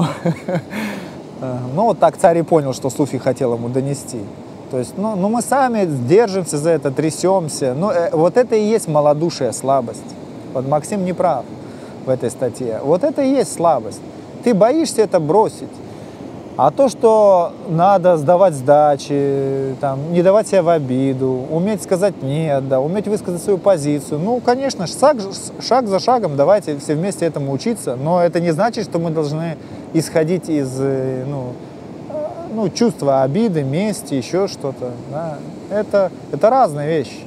Ну вот так царь и понял, что суфий хотел ему донести. То есть, ну, ну мы сами держимся за это, трясемся. Ну, э, вот это и есть малодушие, слабость. Вот Максим не прав в этой статье. Вот это и есть слабость. Ты боишься это бросить. А то, что надо сдавать сдачи, там, не давать себя в обиду, уметь сказать «нет», да, уметь высказать свою позицию. Ну, конечно, шаг, шаг за шагом давайте все вместе этому учиться. Но это не значит, что мы должны исходить из, ну, ну, чувства обиды, мести, еще что-то. Да. Это, это разные вещи.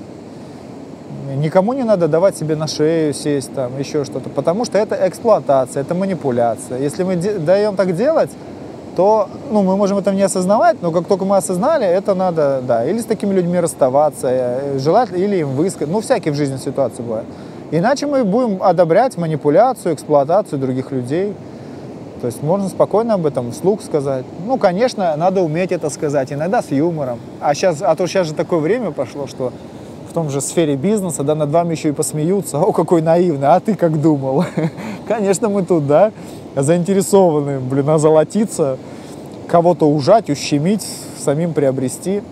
Никому не надо давать себе на шею сесть, там, еще что-то, потому что это эксплуатация, это манипуляция. Если мы де- даем так делать, то ну, мы можем это не осознавать, но как только мы осознали, это надо, да, или с такими людьми расставаться, желательно, или им высказать. Ну, всякие в жизни ситуации бывают. Иначе мы будем одобрять манипуляцию, эксплуатацию других людей. То есть можно спокойно об этом вслух сказать. Ну, конечно, надо уметь это сказать, иногда с юмором. А, сейчас, а то сейчас же такое время пошло, что в том же сфере бизнеса, да, над вами еще и посмеются. О, какой наивный, а ты как думал? Конечно, мы тут, да, заинтересованы, блин, озолотиться, кого-то ужать, ущемить, самим приобрести.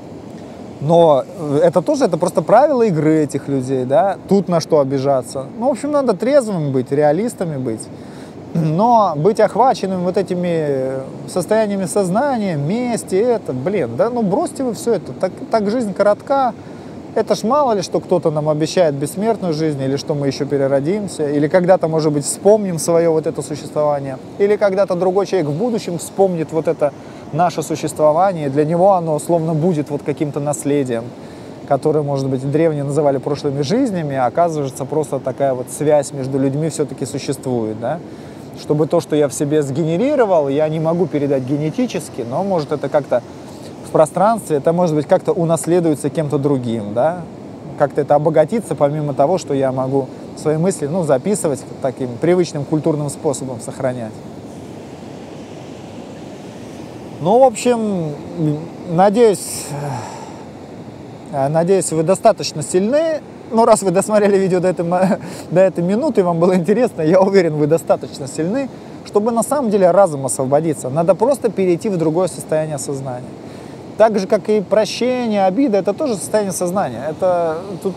Но это тоже, это просто правила игры этих людей, да, тут на что обижаться. Ну, в общем, надо трезвым быть, реалистами быть. Но быть охваченным вот этими состояниями сознания, мести, это, блин, да, ну бросьте вы все это, так, так жизнь коротка, это ж мало ли, что кто-то нам обещает бессмертную жизнь, или что мы еще переродимся, или когда-то, может быть, вспомним свое вот это существование, или когда-то другой человек в будущем вспомнит вот это наше существование, и для него оно словно будет вот каким-то наследием, которое, может быть, древние называли прошлыми жизнями, а оказывается, просто такая вот связь между людьми все-таки существует, да. Чтобы то, что я в себе сгенерировал, я не могу передать генетически, но может это как-то в пространстве, это может быть как-то унаследуется кем-то другим, да, как-то это обогатится, помимо того, что я могу свои мысли, ну, записывать таким привычным культурным способом, сохранять. Ну, в общем, надеюсь, надеюсь, вы достаточно сильны. Ну, раз вы досмотрели видео до этой, до этой минуты, вам было интересно, я уверен, вы достаточно сильны, чтобы на самом деле разум освободиться. Надо просто перейти в другое состояние сознания. Так же, как и прощение, обида, это тоже состояние сознания. Это тут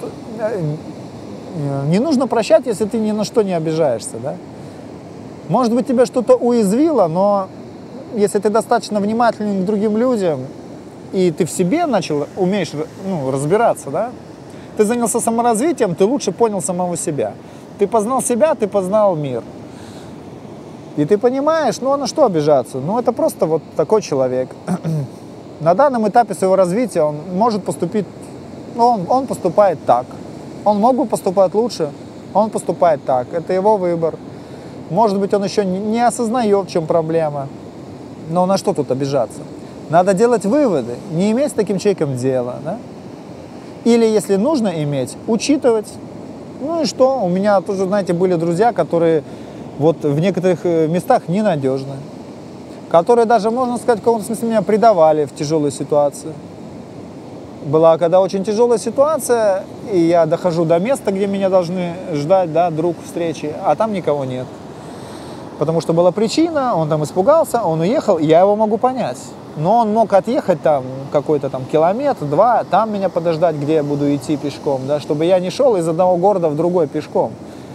не нужно прощать, если ты ни на что не обижаешься, да? Может быть, тебя что-то уязвило, но если ты достаточно внимателен к другим людям, и ты в себе начал, умеешь, ну, разбираться, да? Ты занялся саморазвитием, ты лучше понял самого себя. Ты познал себя, ты познал мир. И ты понимаешь, ну а на что обижаться? Ну это просто вот такой человек. На данном этапе своего развития он может поступить, ну он, он поступает так. Он мог бы поступать лучше, он поступает так. Это его выбор. Может быть, он еще не осознает, в чем проблема. Но на что тут обижаться? Надо делать выводы, не иметь с таким человеком дела, да? Или, если нужно иметь, учитывать. Ну и что? У меня тоже, знаете, были друзья, которые вот в некоторых местах ненадежны. Которые даже, можно сказать, в каком-то смысле меня предавали в тяжелой ситуации. Была когда очень тяжелая ситуация, и я дохожу до места, где меня должны ждать, да, друг встречи, а там никого нет. Потому что была причина, он там испугался, он уехал, я его могу понять. Но он мог отъехать там какой-то там километр, два, там меня подождать, где я буду идти пешком, да, чтобы я не шел из одного города в другой пешком.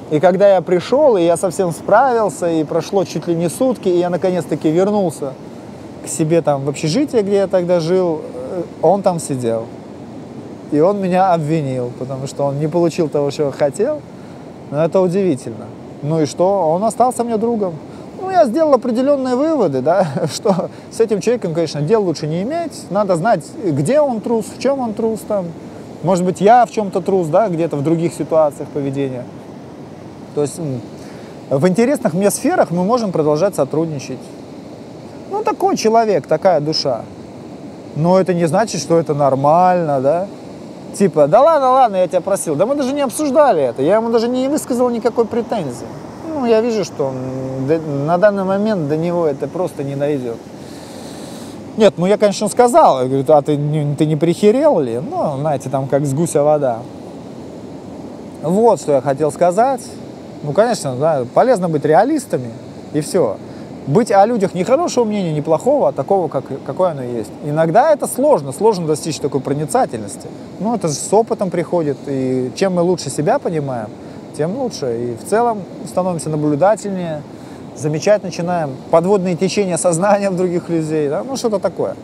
И когда я пришел, и я совсем справился, и прошло чуть ли не сутки, и я наконец-таки вернулся к себе там в общежитие, где я тогда жил, он там сидел. И он меня обвинил, потому что он не получил того, чего хотел. Но это удивительно. Ну и что? Он остался мне другом. Ну, я сделал определенные выводы, да, что с этим человеком, конечно, дел лучше не иметь. Надо знать, где он трус, в чем он трус там. Может быть, я в чем-то трус, да, где-то в других ситуациях поведения. То есть в интересных мне сферах мы можем продолжать сотрудничать. Ну, такой человек, такая душа. Но это не значит, что это нормально, да. Типа, да ладно, ладно, я тебя просил. Да мы даже не обсуждали это. Я ему даже не высказал никакой претензии. Ну, я вижу, что он, на данный момент до него это просто не дойдет. Нет, ну я, конечно, сказал. Я говорю, а ты, ты не прихерел ли? Ну, знаете, там как с гуся вода. Вот, что я хотел сказать. Ну, конечно, да, полезно быть реалистами, и все. Быть о людях не хорошего мнения, не плохого, а такого, как, какое оно есть. Иногда это сложно, сложно достичь такой проницательности. Но это же с опытом приходит, и чем мы лучше себя понимаем, тем лучше. И в целом становимся наблюдательнее, замечать начинаем подводные течения сознания в других людей, да? Ну, что-то такое.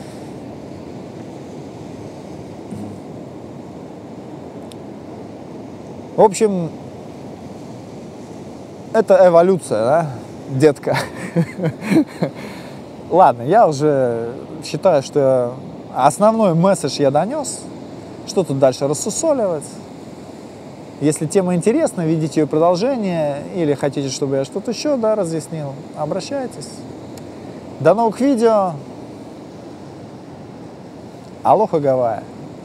В общем, это эволюция, да, детка. Ладно, я уже считаю, что основной месседж я донес. Что тут дальше рассусоливать? Если тема интересна, видите ее продолжение, или хотите, чтобы я что-то еще, да, разъяснил, обращайтесь. До новых видео. Алоха Гавайи.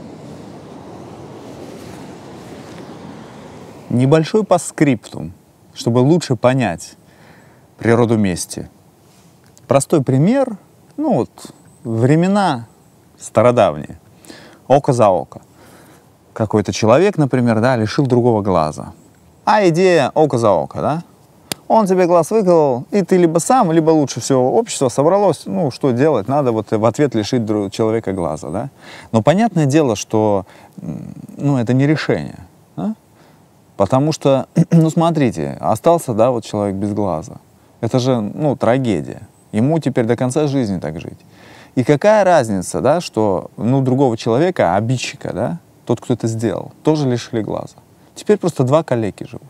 Небольшой постскриптум, чтобы лучше понять природу мести. Простой пример, ну вот, времена стародавние. Око за око. Какой-то человек, например, да, лишил другого глаза. А идея око за око, да? Он тебе глаз выколол, и ты либо сам, либо лучше всего общество собралось, ну, что делать, надо вот в ответ лишить друг, человека глаза, да? Но понятное дело, что, ну, это не решение, да? Потому что, ну, смотрите, остался, да, вот человек без глаза. Это же, ну, трагедия. Ему теперь до конца жизни так жить. И какая разница, да, что, ну, другого человека, обидчика, да, тот, кто это сделал, тоже лишили глаза. Теперь просто два калеки живут.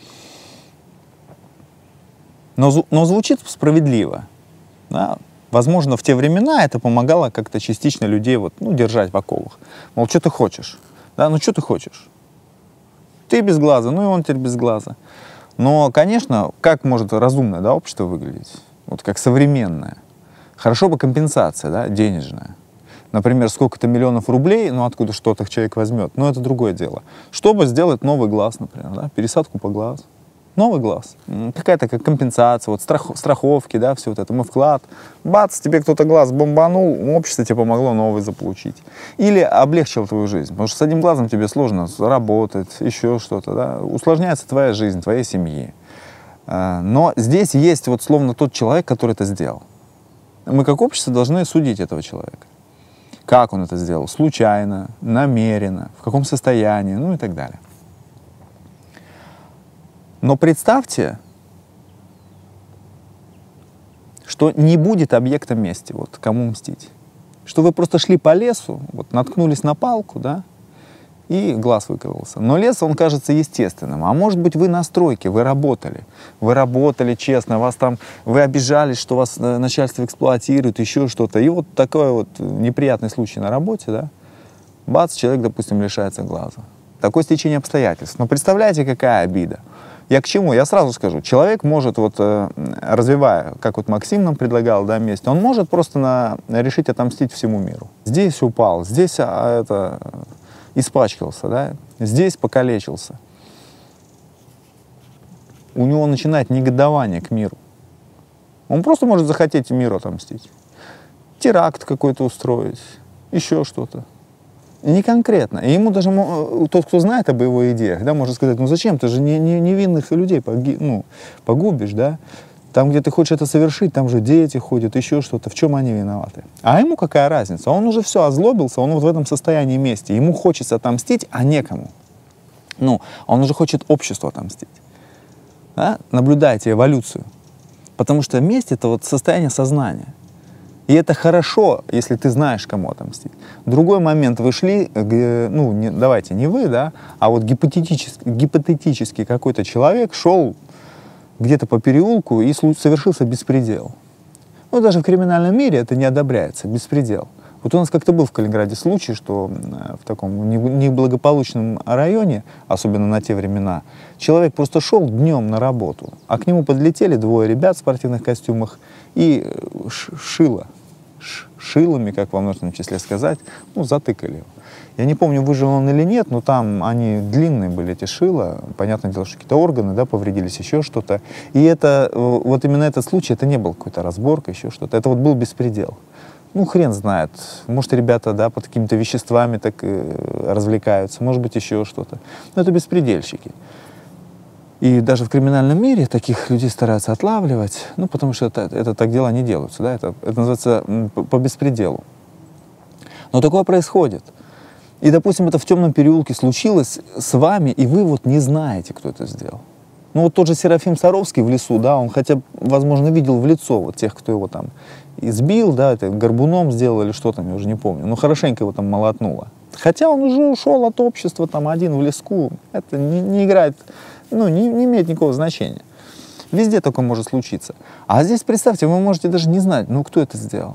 Но, но звучит справедливо. Да? Возможно, в те времена это помогало как-то частично людей вот, ну, держать в оковах. Мол, что ты хочешь? Да, ну, что ты хочешь? Ты без глаза, ну и он теперь без глаза. Но, конечно, как может разумное, да, общество выглядеть? Вот как современное. Хорошо бы компенсация, да, денежная. Например, сколько-то миллионов рублей, ну откуда что-то человек возьмет, но это другое дело. Чтобы сделать новый глаз, например, да, пересадку по глазу. Новый глаз. Какая-то как компенсация, вот страх, страховки, да, все вот это, мы вклад. Бац, тебе кто-то глаз бомбанул, общество тебе помогло новый заполучить. Или облегчило твою жизнь, потому что с одним глазом тебе сложно работать, еще что-то, да. Усложняется твоя жизнь, твоей семьи. Но здесь есть вот словно тот человек, который это сделал. Мы как общество должны судить этого человека. Как он это сделал? Случайно, намеренно, в каком состоянии, ну и так далее. Но представьте, что не будет объектом мести, вот кому мстить. Что вы просто шли по лесу, вот наткнулись на палку, да, и глаз выкололся. Но лес, он кажется естественным. А может быть, вы на стройке, вы работали. Вы работали честно, вас там, вы обижались, что вас начальство эксплуатирует, еще что-то. И вот такой вот неприятный случай на работе, да, бац, человек, допустим, лишается глаза. Такое стечение обстоятельств. Но представляете, какая обида. Я к чему? Я сразу скажу. Человек может, вот, развивая, как вот Максим нам предлагал, да, вместе, он может просто на, решить отомстить всему миру. Здесь упал, здесь а, это, испачкался, да, здесь покалечился. У него начинает негодование к миру. Он просто может захотеть миру отомстить. Теракт какой-то устроить, еще что-то. Не конкретно. И ему даже тот, кто знает об его идеях, да, может сказать, ну зачем, ты же не, не, невинных людей поги, ну, погубишь, да? Там, где ты хочешь это совершить, там же дети ходят, еще что-то, в чем они виноваты? А ему какая разница? Он уже все озлобился, он вот в этом состоянии мести. Ему хочется отомстить, а некому. Ну, он уже хочет обществу отомстить. Да? Наблюдайте эволюцию. Потому что месть — это вот состояние сознания. И это хорошо, если ты знаешь, кому отомстить. Другой момент, вы шли, ну, не, давайте, не вы, да, а вот гипотетически, гипотетически какой-то человек шел где-то по переулку и совершился беспредел. Ну, даже в криминальном мире это не одобряется, беспредел. Вот у нас как-то был в Калининграде случай, что в таком неблагополучном районе, особенно на те времена, человек просто шел днем на работу, а к нему подлетели двое ребят в спортивных костюмах и шило, шилами, как во множественном числе сказать, ну, затыкали его. Я не помню, выжил он или нет, но там они длинные были, эти шила. Понятное дело, что какие-то органы, да, повредились, еще что-то. И это, вот именно этот случай, это не был какой-то разборка, еще что-то. Это вот был беспредел. Ну, хрен знает. Может, ребята, да, под какими-то веществами так э, развлекаются, может быть, еще что-то. Но это беспредельщики. И даже в криминальном мире таких людей стараются отлавливать, ну, потому что это, это так дела не делаются, да, это, это называется по, по беспределу. Но такое происходит. И, допустим, это в темном переулке случилось с вами, и вы вот не знаете, кто это сделал. Ну, вот тот же Серафим Саровский в лесу, да, он хотя бы, возможно, видел в лицо вот тех, кто его там избил, да, это горбуном сделал или что там, я уже не помню. Ну, хорошенько его там молотнуло. Хотя он уже ушел от общества, там, один в леску. Это не, не играет, ну, не, не имеет никакого значения. Везде такое может случиться. А здесь, представьте, вы можете даже не знать, ну, кто это сделал.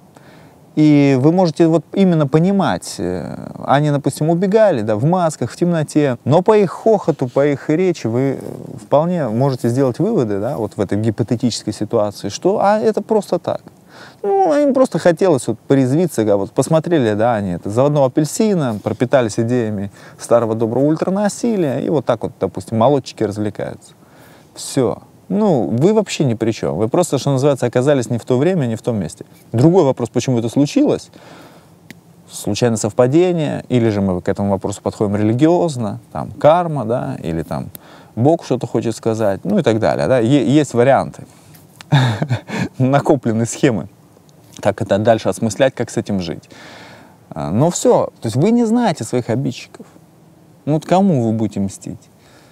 И вы можете вот именно понимать, они, допустим, убегали, да, в масках, в темноте, но по их хохоту, по их речи вы вполне можете сделать выводы, да, вот в этой гипотетической ситуации, что а, это просто так. Ну, им просто хотелось вот порезвиться, да, вот посмотрели, да, они это заводного апельсина, пропитались идеями старого доброго ультранасилия, и вот так вот, допустим, молодчики развлекаются. Все. Ну, вы вообще ни при чем. Вы просто, что называется, оказались не в то время, не в том месте. Другой вопрос, почему это случилось? Случайное совпадение, или же мы к этому вопросу подходим религиозно, там, карма, да, или там Бог что-то хочет сказать, ну и так далее, да. Есть варианты, накопленные схемы, как это дальше осмыслять, как с этим жить. Но все, то есть вы не знаете своих обидчиков. Ну вот кому вы будете мстить?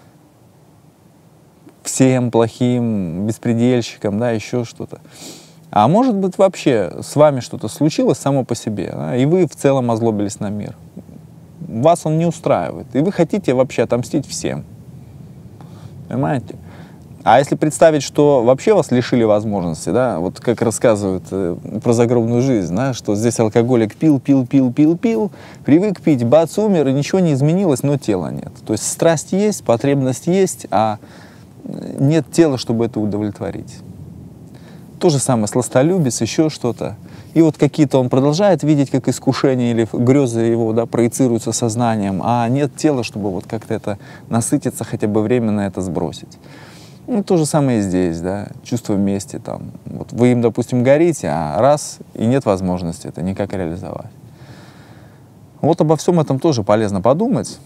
Всем плохим беспредельщикам, да, еще что-то. А может быть, вообще с вами что-то случилось само по себе, да, и вы в целом озлобились на мир. Вас он не устраивает, и вы хотите вообще отомстить всем. Понимаете? А если представить, что вообще вас лишили возможности, да, вот как рассказывают э, про загробную жизнь, да, что здесь алкоголик пил, пил, пил, пил, пил, привык пить, бац, умер, и ничего не изменилось, но тела нет. То есть страсть есть, потребность есть, а нет тела, чтобы это удовлетворить. То же самое сластолюбец, еще что-то. И вот какие-то он продолжает видеть как искушение или грезы его, да, проецируются сознанием, а нет тела, чтобы вот как-то это насытиться, хотя бы временно это сбросить. Ну, то же самое и здесь, да, чувство мести там. Вот вы им, допустим, горите, а раз, и нет возможности это никак реализовать. Вот обо всем этом тоже полезно подумать,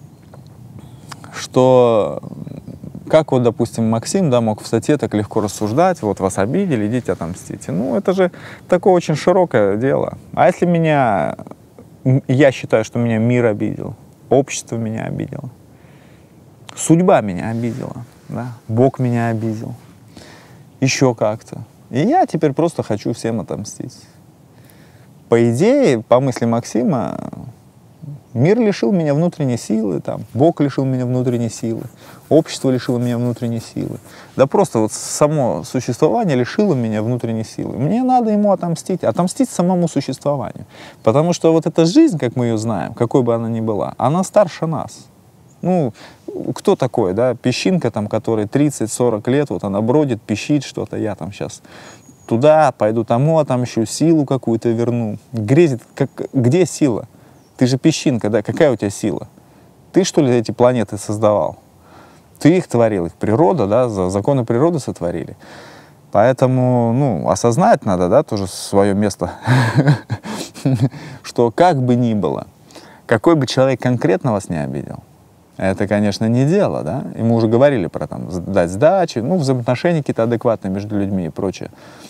что как вот, допустим, Максим, да, мог в статье так легко рассуждать, вот вас обидели, идите отомстите. Ну, это же такое очень широкое дело. А если меня, я считаю, что меня мир обидел, общество меня обидело, судьба меня обидела, да, Бог меня обидел, еще как-то. И я теперь просто хочу всем отомстить. По идее, по мысли Максима, мир лишил меня внутренней силы, там, Бог лишил меня внутренней силы, общество лишило меня внутренней силы. Да просто вот само существование лишило меня внутренней силы. Мне надо ему отомстить, отомстить самому существованию. Потому что вот эта жизнь, как мы ее знаем, какой бы она ни была, она старше нас. Ну, кто такой, да, песчинка, там, которой тридцать-сорок лет, вот она бродит, пищит что-то, я там сейчас туда пойду тому, а там еще силу какую-то верну. Грезит, как, где сила? Ты же песчинка, да, какая у тебя сила? Ты, что ли, эти планеты создавал? Ты их творил, их природа, да, законы природы сотворили. Поэтому, ну, осознать надо, да, тоже свое место, что как бы ни было, какой бы человек конкретно вас не обидел, это, конечно, не дело, да, и мы уже говорили про там дать сдачи, ну, взаимоотношения какие-то адекватные между людьми и прочее.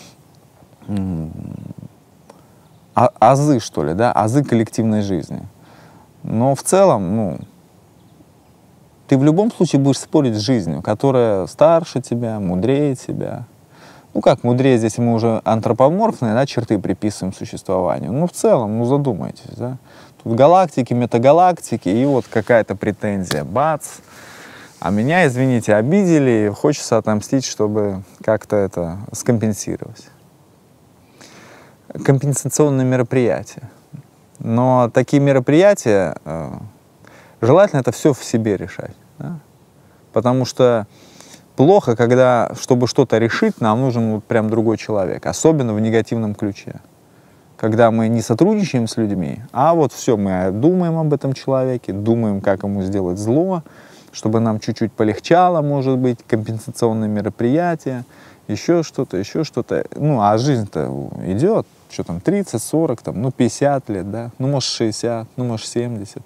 А, азы, что ли, да, азы коллективной жизни. Но в целом, ну, ты в любом случае будешь спорить с жизнью, которая старше тебя, мудрее тебя. Ну как мудрее, здесь мы уже антропоморфные, да, черты приписываем существованию. Ну в целом, ну задумайтесь, да. Тут галактики, метагалактики, и вот какая-то претензия, бац. А меня, извините, обидели, и хочется отомстить, чтобы как-то это скомпенсировать. Компенсационные мероприятия. Но такие мероприятия, э, желательно это все в себе решать. Да? Потому что плохо, когда, чтобы что-то решить, нам нужен вот прям другой человек, особенно в негативном ключе. Когда мы не сотрудничаем с людьми, а вот все, мы думаем об этом человеке, думаем, как ему сделать зло, чтобы нам чуть-чуть полегчало, может быть, компенсационные мероприятия, еще что-то, еще что-то. Ну, а жизнь-то идет, что там, тридцать, сорок, там, ну, пятьдесят лет, да, ну, может, шестьдесят, ну, может, семьдесят.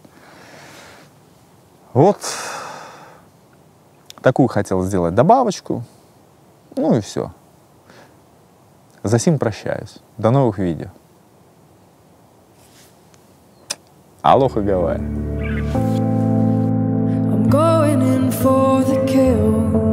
Вот такую хотел сделать добавочку, ну и все. За сим прощаюсь. До новых видео. Алоха Гавайи. I'm going in for the kill.